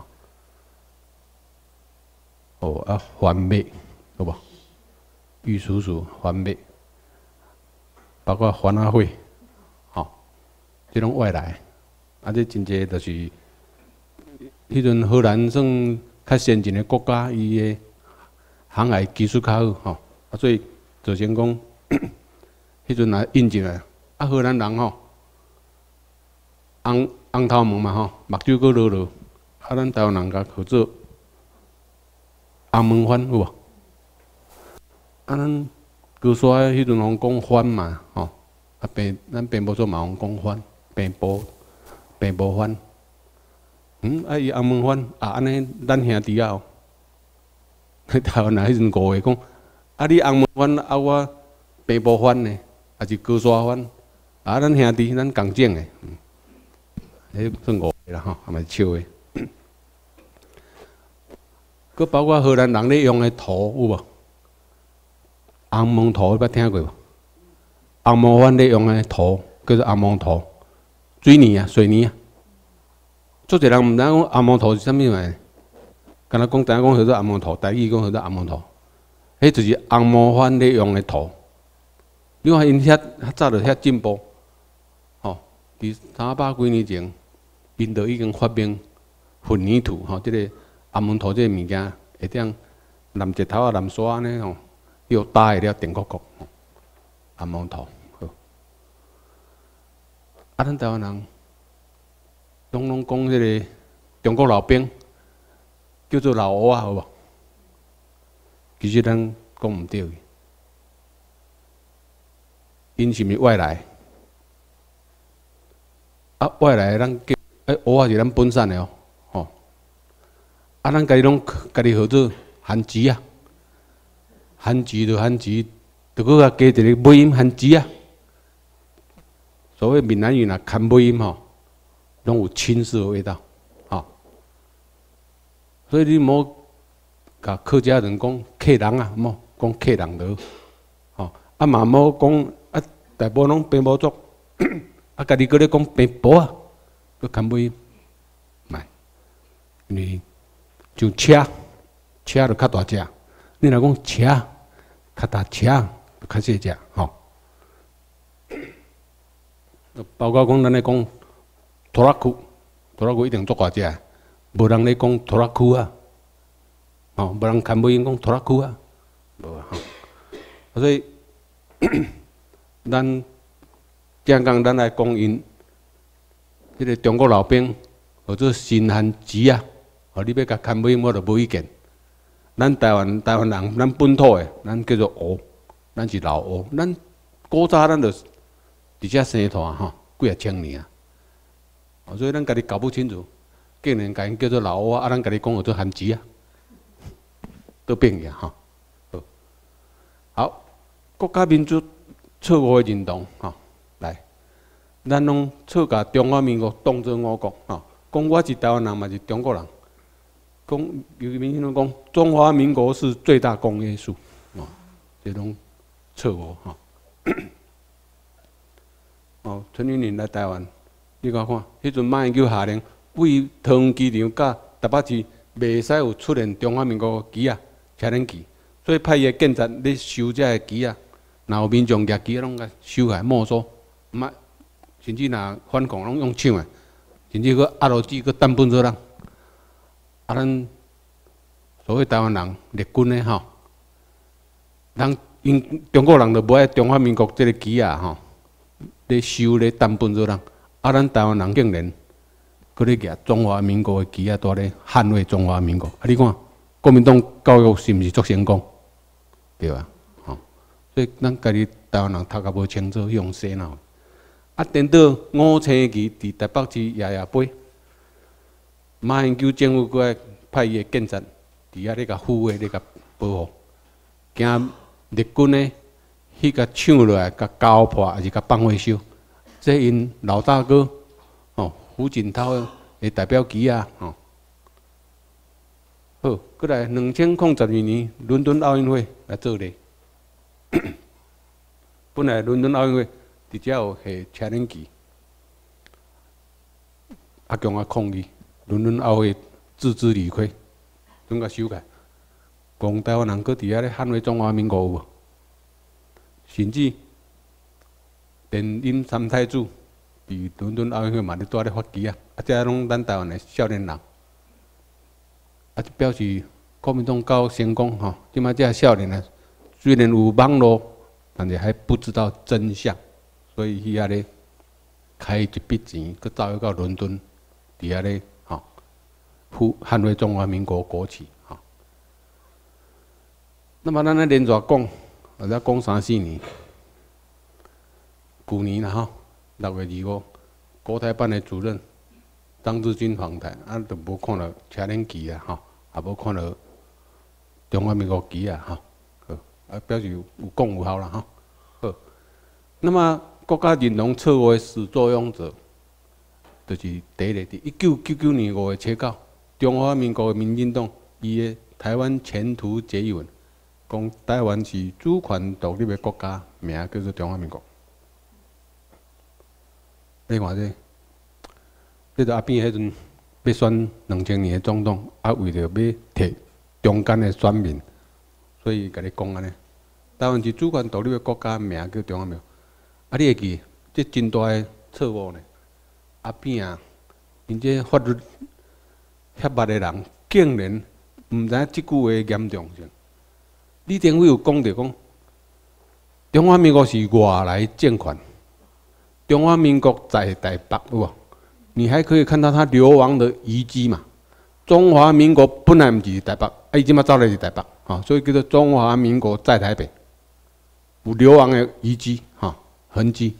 哦啊，番麦，好无？玉蜀黍、番麦，包括番仔血。即种外来，啊，这真济就是，迄阵荷兰算较先进的国家，伊的航海技术较好，吼，啊，所以造成讲，迄阵来引进来，啊，荷兰人吼，红头毛嘛吼，目睭佫落落，啊，咱台湾人甲号做红毛番有无？啊，咱高山迄阵拢讲番嘛，吼，啊，咱平埔族嘛拢讲番。平埔番，啊伊红毛番啊，安尼咱兄弟啊，台湾人迄阵误会讲，啊你红毛番啊我平埔番呢，还是高山番，啊咱兄弟咱共种的，迄算误会啦吼，还嘛笑的。佮包括荷兰人咧用的土有无？红毛土捌听过无？红毛番咧用的土叫做红毛土。水泥啊，水泥啊，做侪人毋知讲红毛土是啥物来，敢若讲知影讲叫做红毛土，台语讲叫做红毛土，迄就是红毛番咧用的土。你看因遐早就遐进步，吼，伫300几年前，因就已经发明混凝土，吼，即个红毛土即个物件，会当淋石头啊、淋沙安尼吼，又搭会了电锅锅，红毛土。 咱台湾人拢讲迄个中国老兵叫做老乌啊，好无？其实咱讲唔对，因是毋外来？啊，外来咱叫乌啊是咱本产的哦，吼。啊，咱家己拢家己号做番薯啊，番薯就番薯，就搁加一个尾音番薯啊。所谓闽南语若含尾音吼，拢有亲似的味道，吼。所以你莫甲客家人讲客人啊，莫讲客人了，吼。啊嘛莫讲啊，大部分拢平埔族，啊家己搁咧讲平埔啊，搁含尾音，袂，因为像车就较大只，你若讲车较大车就较细只，吼。包括讲咱咧讲拖拉库，拖拉库一定足大只，无人咧讲拖拉库啊，吼，无人含尾音讲拖拉库啊，无啊，吼。所以咱正讲咱来讲因，迄个中国老兵或者新番薯啊，吼，你要甲含尾音我就无意见。咱台湾人，咱本土的，咱叫做乌，咱是老乌，咱古早咱就。伫遮生团吼，几啊千年啊，所以咱家己搞不清楚，竟然甲因叫做老乌啊，咱家己讲做番薯啊，都变去吼。好，国家民主错误的认同吼，来，咱拢错甲中华民国当作我国吼，讲我是台湾人嘛是中国人，讲有民进党讲中华民国是最大公约数，哦，这种错误吼。哦，陈云林来台湾，你看看，迄阵马英九下令，为桃园机场甲台北市袂使有出现中华民国旗啊、车轮旗，所以派伊个警察咧收遮个旗啊，若有民众举旗拢甲收起来没收，毋啊，甚至若反抗拢用抢诶，甚至佫压落纸佫弹本做人，啊，咱所谓台湾人列军诶吼，人因中国人就无爱中华民国即个旗啊吼。咧收咧弹本做人，啊，咱台湾人竟然搁咧举中华民国的旗啊，在咧捍卫中华民国。啊，你看国民党教育是毋是足成功？对吧？吼，所以咱家己台湾人读甲无清楚，用洗脑。啊，等到五星旗伫台北市夜飞，马英九政府过来派伊的警察伫遐咧甲护卫咧甲保护，惊日军呢？去甲抢落来，甲交破，还是甲放火烧？这因老大哥哦，胡锦涛的代表旗啊，吼。好，过来2012年伦敦奥运会来做咧。本来伦敦奥运会伫遮有下车轮旗，阿强啊抗议，伦敦奥会自知理亏，总甲收起。讲台湾人搁伫遐咧捍卫中华民国有无？甚至电音三太子伫伦敦奥运会嘛咧带咧发旗啊，啊，这拢咱台湾的少年人，啊，就表示国民党够成功吼。即摆这少年啊，虽然有网络，但是还不知道真相，所以去遐咧开一笔钱，佮走去到伦敦，伫遐咧吼，捍卫中华民国国旗吼。那么咱咧连续讲。或者讲3、4年，去年啦吼，6月25，国台办的主任张志军访台，啊，都无看到车轮旗啊，吼，也无看到中华民国旗啊，吼，啊，表示有讲有效啦，吼，好。那么国家认同错误的始作俑者，就是第一个，伫1999年5月7号，中华民国的民进党伊的台湾前途决议文。讲台湾是主权独立的国家，名叫做中华民国。你看这个阿扁迄阵要选2000年的总统，啊，为着要摕中间的选民，所以甲你讲安尼，台湾是主权独立的国家，名叫中华民国。啊，你会记，这真大的错误呢。阿扁啊，因这法律협捌的人，竟然毋知即句话的严重性。李登辉有讲着讲，中华民国是外来政权， 中华民国在台北，有无？你还可以看到他流亡的遗迹嘛。中华民国本来不是台北，伊即马走来是台北，所以叫做中华民国在台北，有流亡的遗迹，痕迹，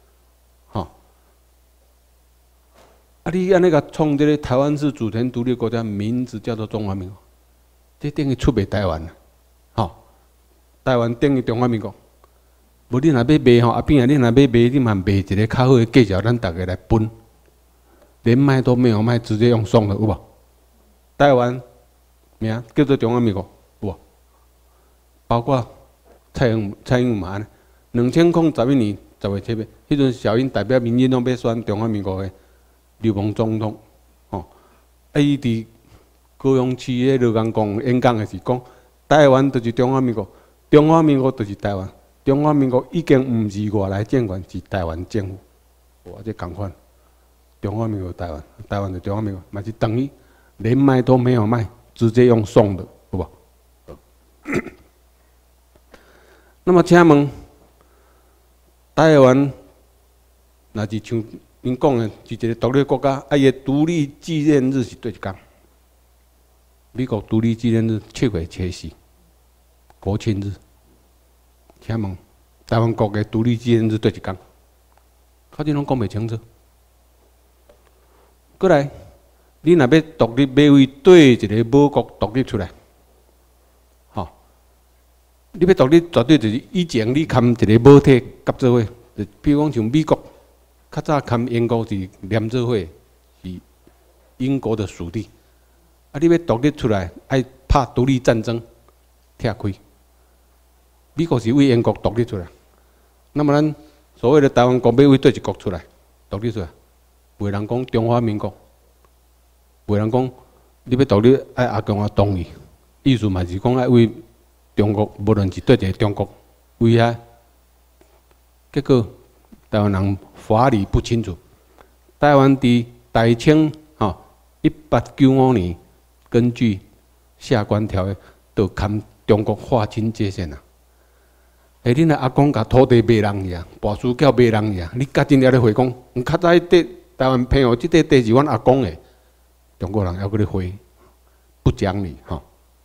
你安尼甲创这个台湾是主权独立国家，名字叫做中华民国，这等于出卖台湾了，台湾等于中华民国。无你若要卖阿扁啊，你若要卖，你嘛卖一个较好的价钱，咱大家来分，连卖都没有卖，直接用送的，有无？台湾名叫做中华民国，有无？包括蔡英文嘛安尼，2011年10月7日，迄阵小英代表民进党要选中华民国的流亡总统，伊伫高雄市迄罗岗讲演讲的是讲，台湾就是中华民国，中华民国就是台湾。中华民国已经唔是外来政权，是台湾政府。哇，这共款。中华民国台湾，台湾就中华民国，嘛是等于连卖都没有卖，直接用送的，有无？那么请问，台湾那是像您讲的，是一个独立国家，伊的独立纪念日是对一天？美国独立纪念日7月7日，国庆日。请问，台湾国的独立纪念日对一天？考真拢讲袂清楚。过来，你若要独立，要为对一个母国独立出来，你要独立，绝对就是以前你含一个母体合做伙，就比如讲像美国，较早含英国是连做伙，是英国的属地。你要独立出来，爱拍独立战争，拆开。美国是为英国独立出来，那么咱所谓的台湾国要为对一国出来独立出来，袂人讲中华民国，袂人讲你要独立爱阿公啊同意，意思嘛是讲爱为中国，无论是对一个中国为遐，结果台湾人法理不清楚。台湾伫大清1895年根据下关条约，就含中国划清界限啊。恁的阿公甲土地卖人去啊，跋输叫卖人去啊，你甲真正咧回讲，较早迄台湾朋友，即块地是阮阿公的，中国人还搁咧回，不讲理吼。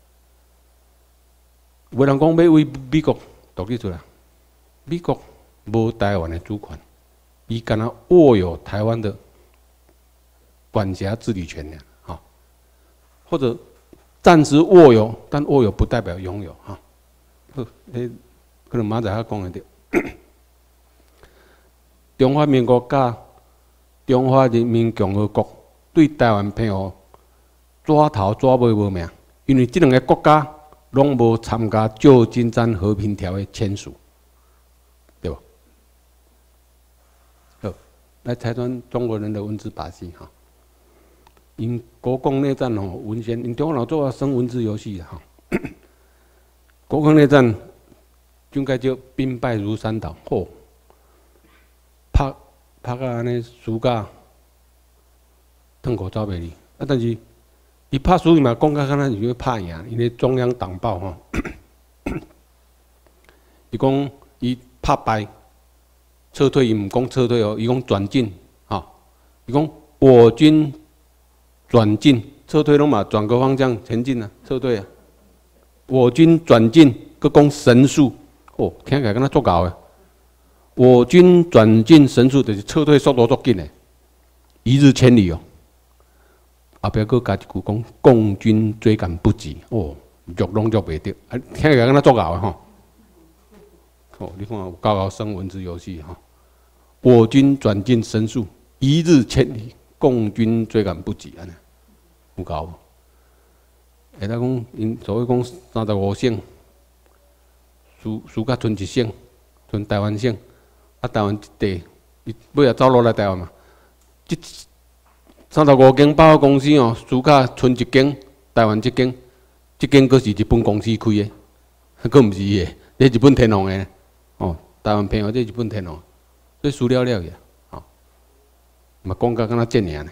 有人讲要为美国独立出来，美国无台湾的主权，伊敢若握有台湾的管辖治理权呢，或者暂时握有，但握有不代表拥有哈。可能明仔较讲会着。中华民国甲中华人民共和国对台湾朋友抓头抓尾无命，因为这两个国家拢无参加旧金山和平条约签署，对吧？好，来拆穿中国人的文字把戏哈。因国共内战文献，因中国人做生文字游戏哈。国共内战。应该叫兵败如山倒，拍啊安尼输甲吞口走袂离。但是伊拍输伊嘛讲甲敢若是要拍赢，因为中央党报吼，伊讲伊拍败撤退，伊毋讲撤退哦，伊讲转进伊讲我军转进，撤退拢嘛转个方向前进啊，撤退啊，我军转进，佮讲神速。听起来敢若足够诶！我军转进神速，就是撤退速度足紧诶，一日千里哦。后壁佫加一句讲，共军追赶不及，肉拢肉袂着，听起来敢若足够诶吼。你看有够生文字游戏吼。我军转进神速，一日千里，共军追赶不及，安尼有够无？下当讲，因所谓讲35省。输甲剩一省，剩台湾省，台湾一地，伊尾也走落来台湾嘛。即35间百货公司哦，输甲剩一间，台湾一间，即间佫是日本公司开的，佫毋是伊的，这日本天皇的。台湾朋友这日本天皇，所以输了了去嘛讲甲敢若这尔呢。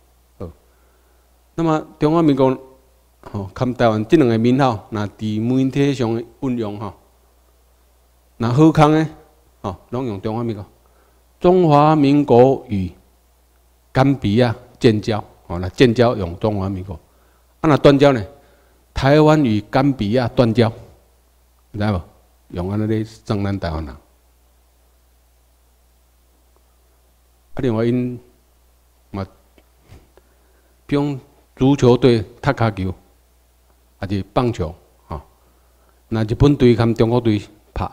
那么中华民国含台湾这两个名号，若伫媒体上的运用若好康诶，拢用中华民国。 中华民国与甘比亚建交，哦，那建交用中华民国，啊，那断交呢？台湾与甘比亚断交，知无？用安尼咧算咱台湾人。啊，另外因嘛，比如足球队、踢骹球，还是棒球，吼，那日本队跟中国队拍，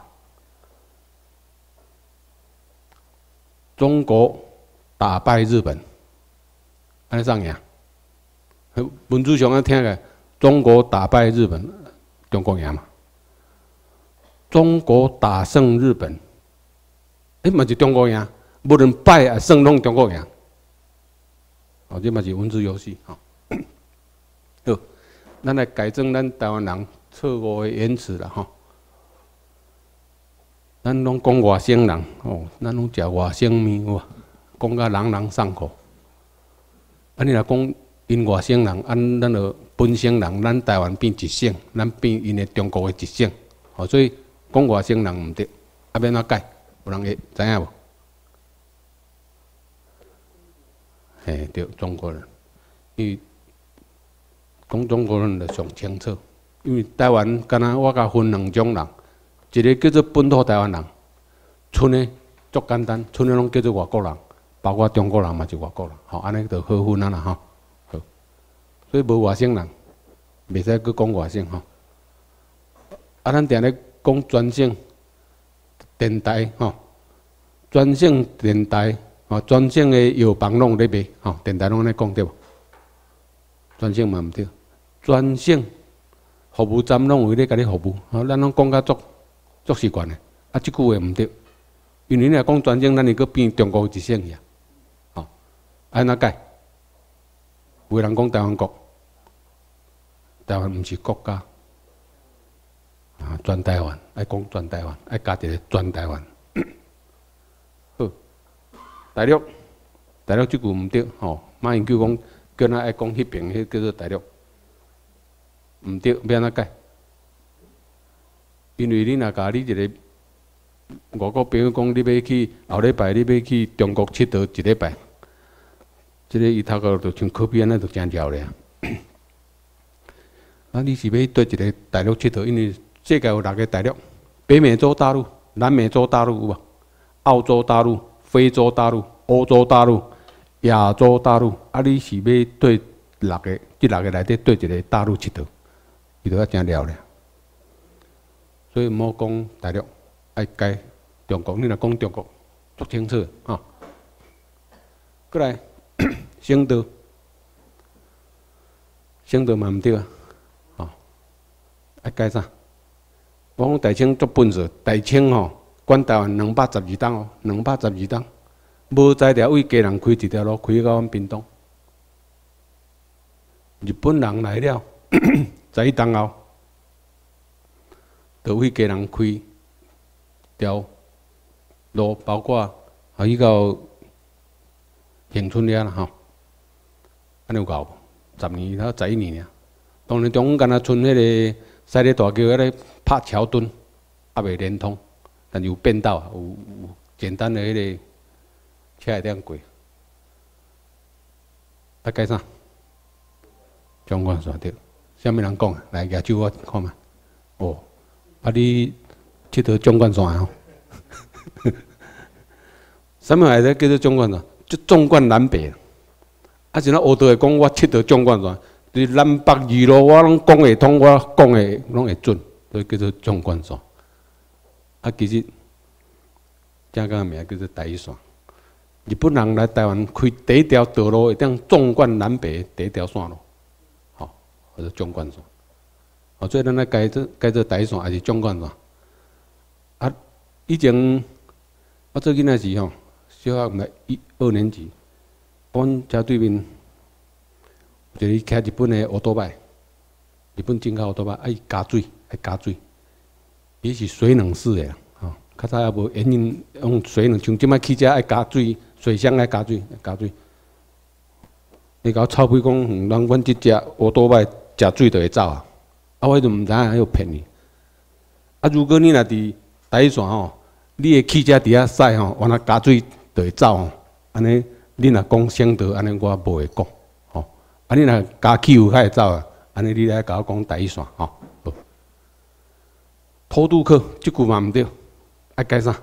中国打败日本，安尼怎样？文字上安听个，中国打败日本，中国赢嘛？中国打胜日本，嘛是中国赢，无论败啊胜拢中国赢。哦，这嘛是文字游戏吼。好，咱来改正咱台湾人错误的言辞啦吼。咱拢讲外省人哦，咱拢食外省面哇，讲甲朗朗上口。啊，你若讲因外省人，咱就本省人，咱台湾变一省，咱变因的中国的一省。哦，所以讲外省人毋对，啊免怎改？有人会知影无？嘿，对，中国人，因为讲中国人就上清楚，因为台湾敢若我甲分两种人。一个叫做本土台湾人，剩的足简单，剩的拢叫做外国人，包括中国人嘛是外国人，吼，安尼就好分啊啦吼。好，所以无外省人，袂使去讲外省吼。啊，咱定咧讲专省电台吼，专省电台吼，专省的药房拢咧卖吼，电台拢咧讲对无？专省嘛毋对，专省服务站拢有咧甲你服务，吼，咱拢讲甲足习惯的，啊，即句话毋对，因为你若讲专省，咱就搁变中国一省去啊，吼，安怎解？有人讲台湾国，台湾毋是国家，啊，全台湾，爱讲全台湾，爱加一个全台湾。好，大陆即句毋对，吼，马英九讲叫咱爱讲迄边迄叫做大陆，毋对，要安怎解？因为你若甲你一个外国朋友讲，你要去后礼拜你要去中国佚佗一礼拜，即个伊头壳就像科比安尼，就真绕咧。啊，你是要对一个大陆佚佗？因为世界有6个大陆：北美洲大陆、南美洲大陆有无？澳洲大陆、非洲大陆、欧洲大陆、亚洲大陆。啊，你是要对6个？即6个内底对一个大陆佚佗，伊就要真绕咧。所以毋好讲大陆，爱改中国。你若讲中国，足清楚吼。过来，省道，省道嘛毋对啊，吼，爱改啥？我讲大清足笨拙，大清吼管台湾212档哦，212档，无在条为家人开一条路，开到阮屏东。日本人来了，11档后。就为家人开条路，包括去到恒春遐啦吼，安尼有够无？10年到11年啊。当然中间敢若剩迄个西里大桥迄个拍桥墩，还未连通，但是有变道啊，有简单的迄个车会当过。啊，改啥？中关线对，啥物人讲啊？来举手我看觅。哦。啊！你佚佗中冠线吼？什么来着？叫做中冠线？就纵贯南北。啊，像咱学道会讲，我佚佗中冠线，就是南北二路我拢讲会通，我讲的拢会准，所以叫做中冠线。啊，其实正讲名叫做台一线。日本人来台湾开第一条道路，会当纵贯南北第一条线路，吼，或者中冠线。哦，所以咱来改做台线还是中冠线？啊，以前我做囡仔时吼，小学毋知1、2年级，阮家对面就是骑日本的奥多拜，日本进口奥多拜爱加水，伊是水冷式的啦，吼，较早也无烟引用水冷，像即摆汽车爱加水，水箱爱加水。你甲我臭屁讲，人阮即只奥多拜食水就会走啊！啊，我就毋知影，迄个骗你。啊，如果你若伫台线吼，你的汽车伫遐驶吼，完了加水， 就会走哦。安尼，你若讲省道，安尼我无会讲吼。啊，你若加起有较会走啊，安尼你来甲我讲台语线吼。偷渡客即句嘛毋对，爱改啥？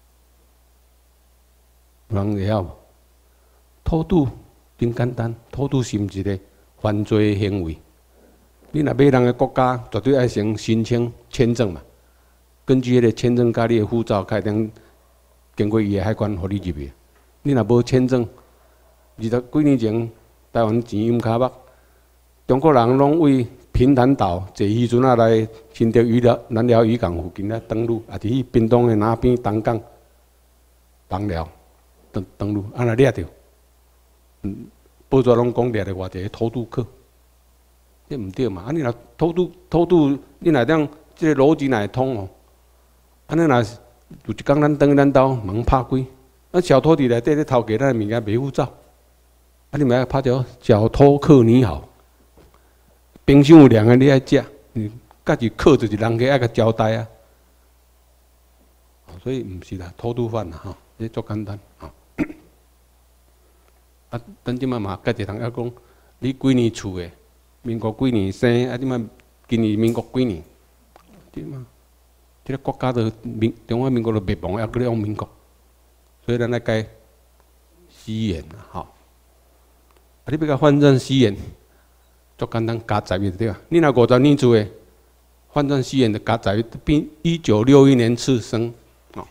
有人会晓无？偷渡真简单，偷渡是毋是一个犯罪行为？你若买人个国家，绝对爱先申请签证嘛。根据迄个签证甲你个护照，开通经过伊个海关，互你入去。你若无签证，20几年前台湾钱淹骹目，中国人拢为平潭岛坐渔船啊来新竹南寮渔港附近啊登陆，也伫去屏东的那边东港邦寮登陆，安那掠着，报纸拢讲掠着偌济偷渡客，这毋对嘛？啊，你若偷渡，你若当即个逻辑若会通哦？安尼若有一天咱登咱兜门拍开，咱小偷伫内底咧偷摕咱的物件袂护照，啊，你咪爱拍条小偷客你好。冰箱有凉的，你爱食，你家己靠就是人家爱甲交代啊。所以毋是啦，偷渡犯啦吼，这足简单吼。啊，咱即摆嘛，甲一人要讲，你几年厝的？民国几年生？啊，即摆今年民国几年？对嘛？即个国家都中华民国都灭亡，还搁咧用民国，所以咱来改西元啦吼。啊，你要甲换成西元？足简单，加10就对啊。你若50年厝的，换算西元就加10，变1961年次生。哦，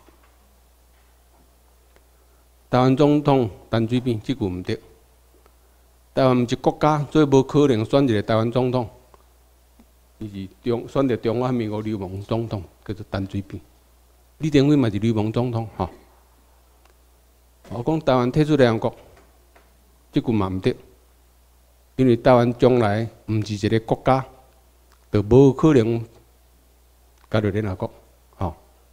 台湾总统陈水扁，即句毋对。台湾毋是国家，所以无可能选一个台湾总统。伊是选择中华民国流氓总统，叫做陈水扁。李登辉嘛是流氓总统，吼。我讲台湾退出联合国，即句嘛毋对。因为台湾将来毋是一个国家，就无可能加入联合国，吼。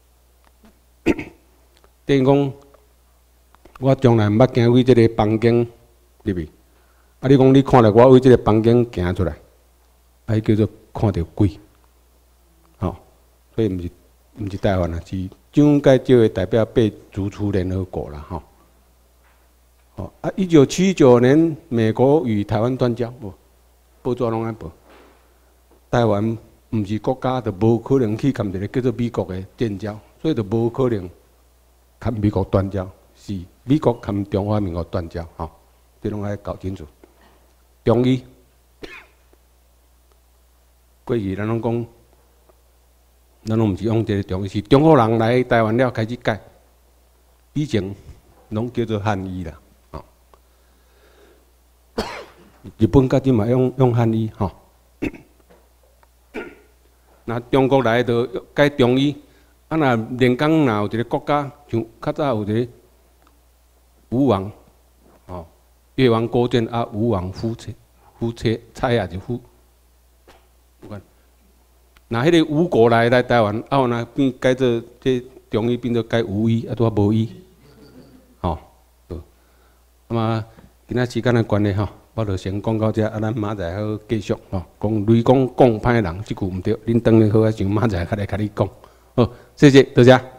等于讲，我将来毋捌行为即个房间入去，啊！你讲你看到我为即个房间行出来，啊，叫做看到鬼，吼。所以毋是台湾啦，是蒋介石代表被逐出联合国啦，吼。啊！1979年，美国与台湾断交，报纸拢爱报。台湾毋是国家，就无可能去跟一个叫做美国的建交，所以就无可能跟美国断交，是美国跟中华民国断交，吼，这拢爱搞清楚。中医，过去咱拢讲，咱拢毋是用这个中医，是中国人来台湾了开始改，以前拢叫做汉医啦。日本甲即嘛用汉医吼，那中国来就改中医，啊那连江若有一个国家，像较早有一个吴王，吼，越王勾践啊，吴王夫妻菜也是夫，有关。那迄个吴国来台湾，啊后那变改做这中医变做改吴医，啊拄啊无医，吼，那么今仔时间的关系吼。我就先讲到这，啊，咱明仔好继续吼。讲雷公讲歹人，即句毋对，恁当然好啊，想明仔较来甲你讲。好，谢谢大家。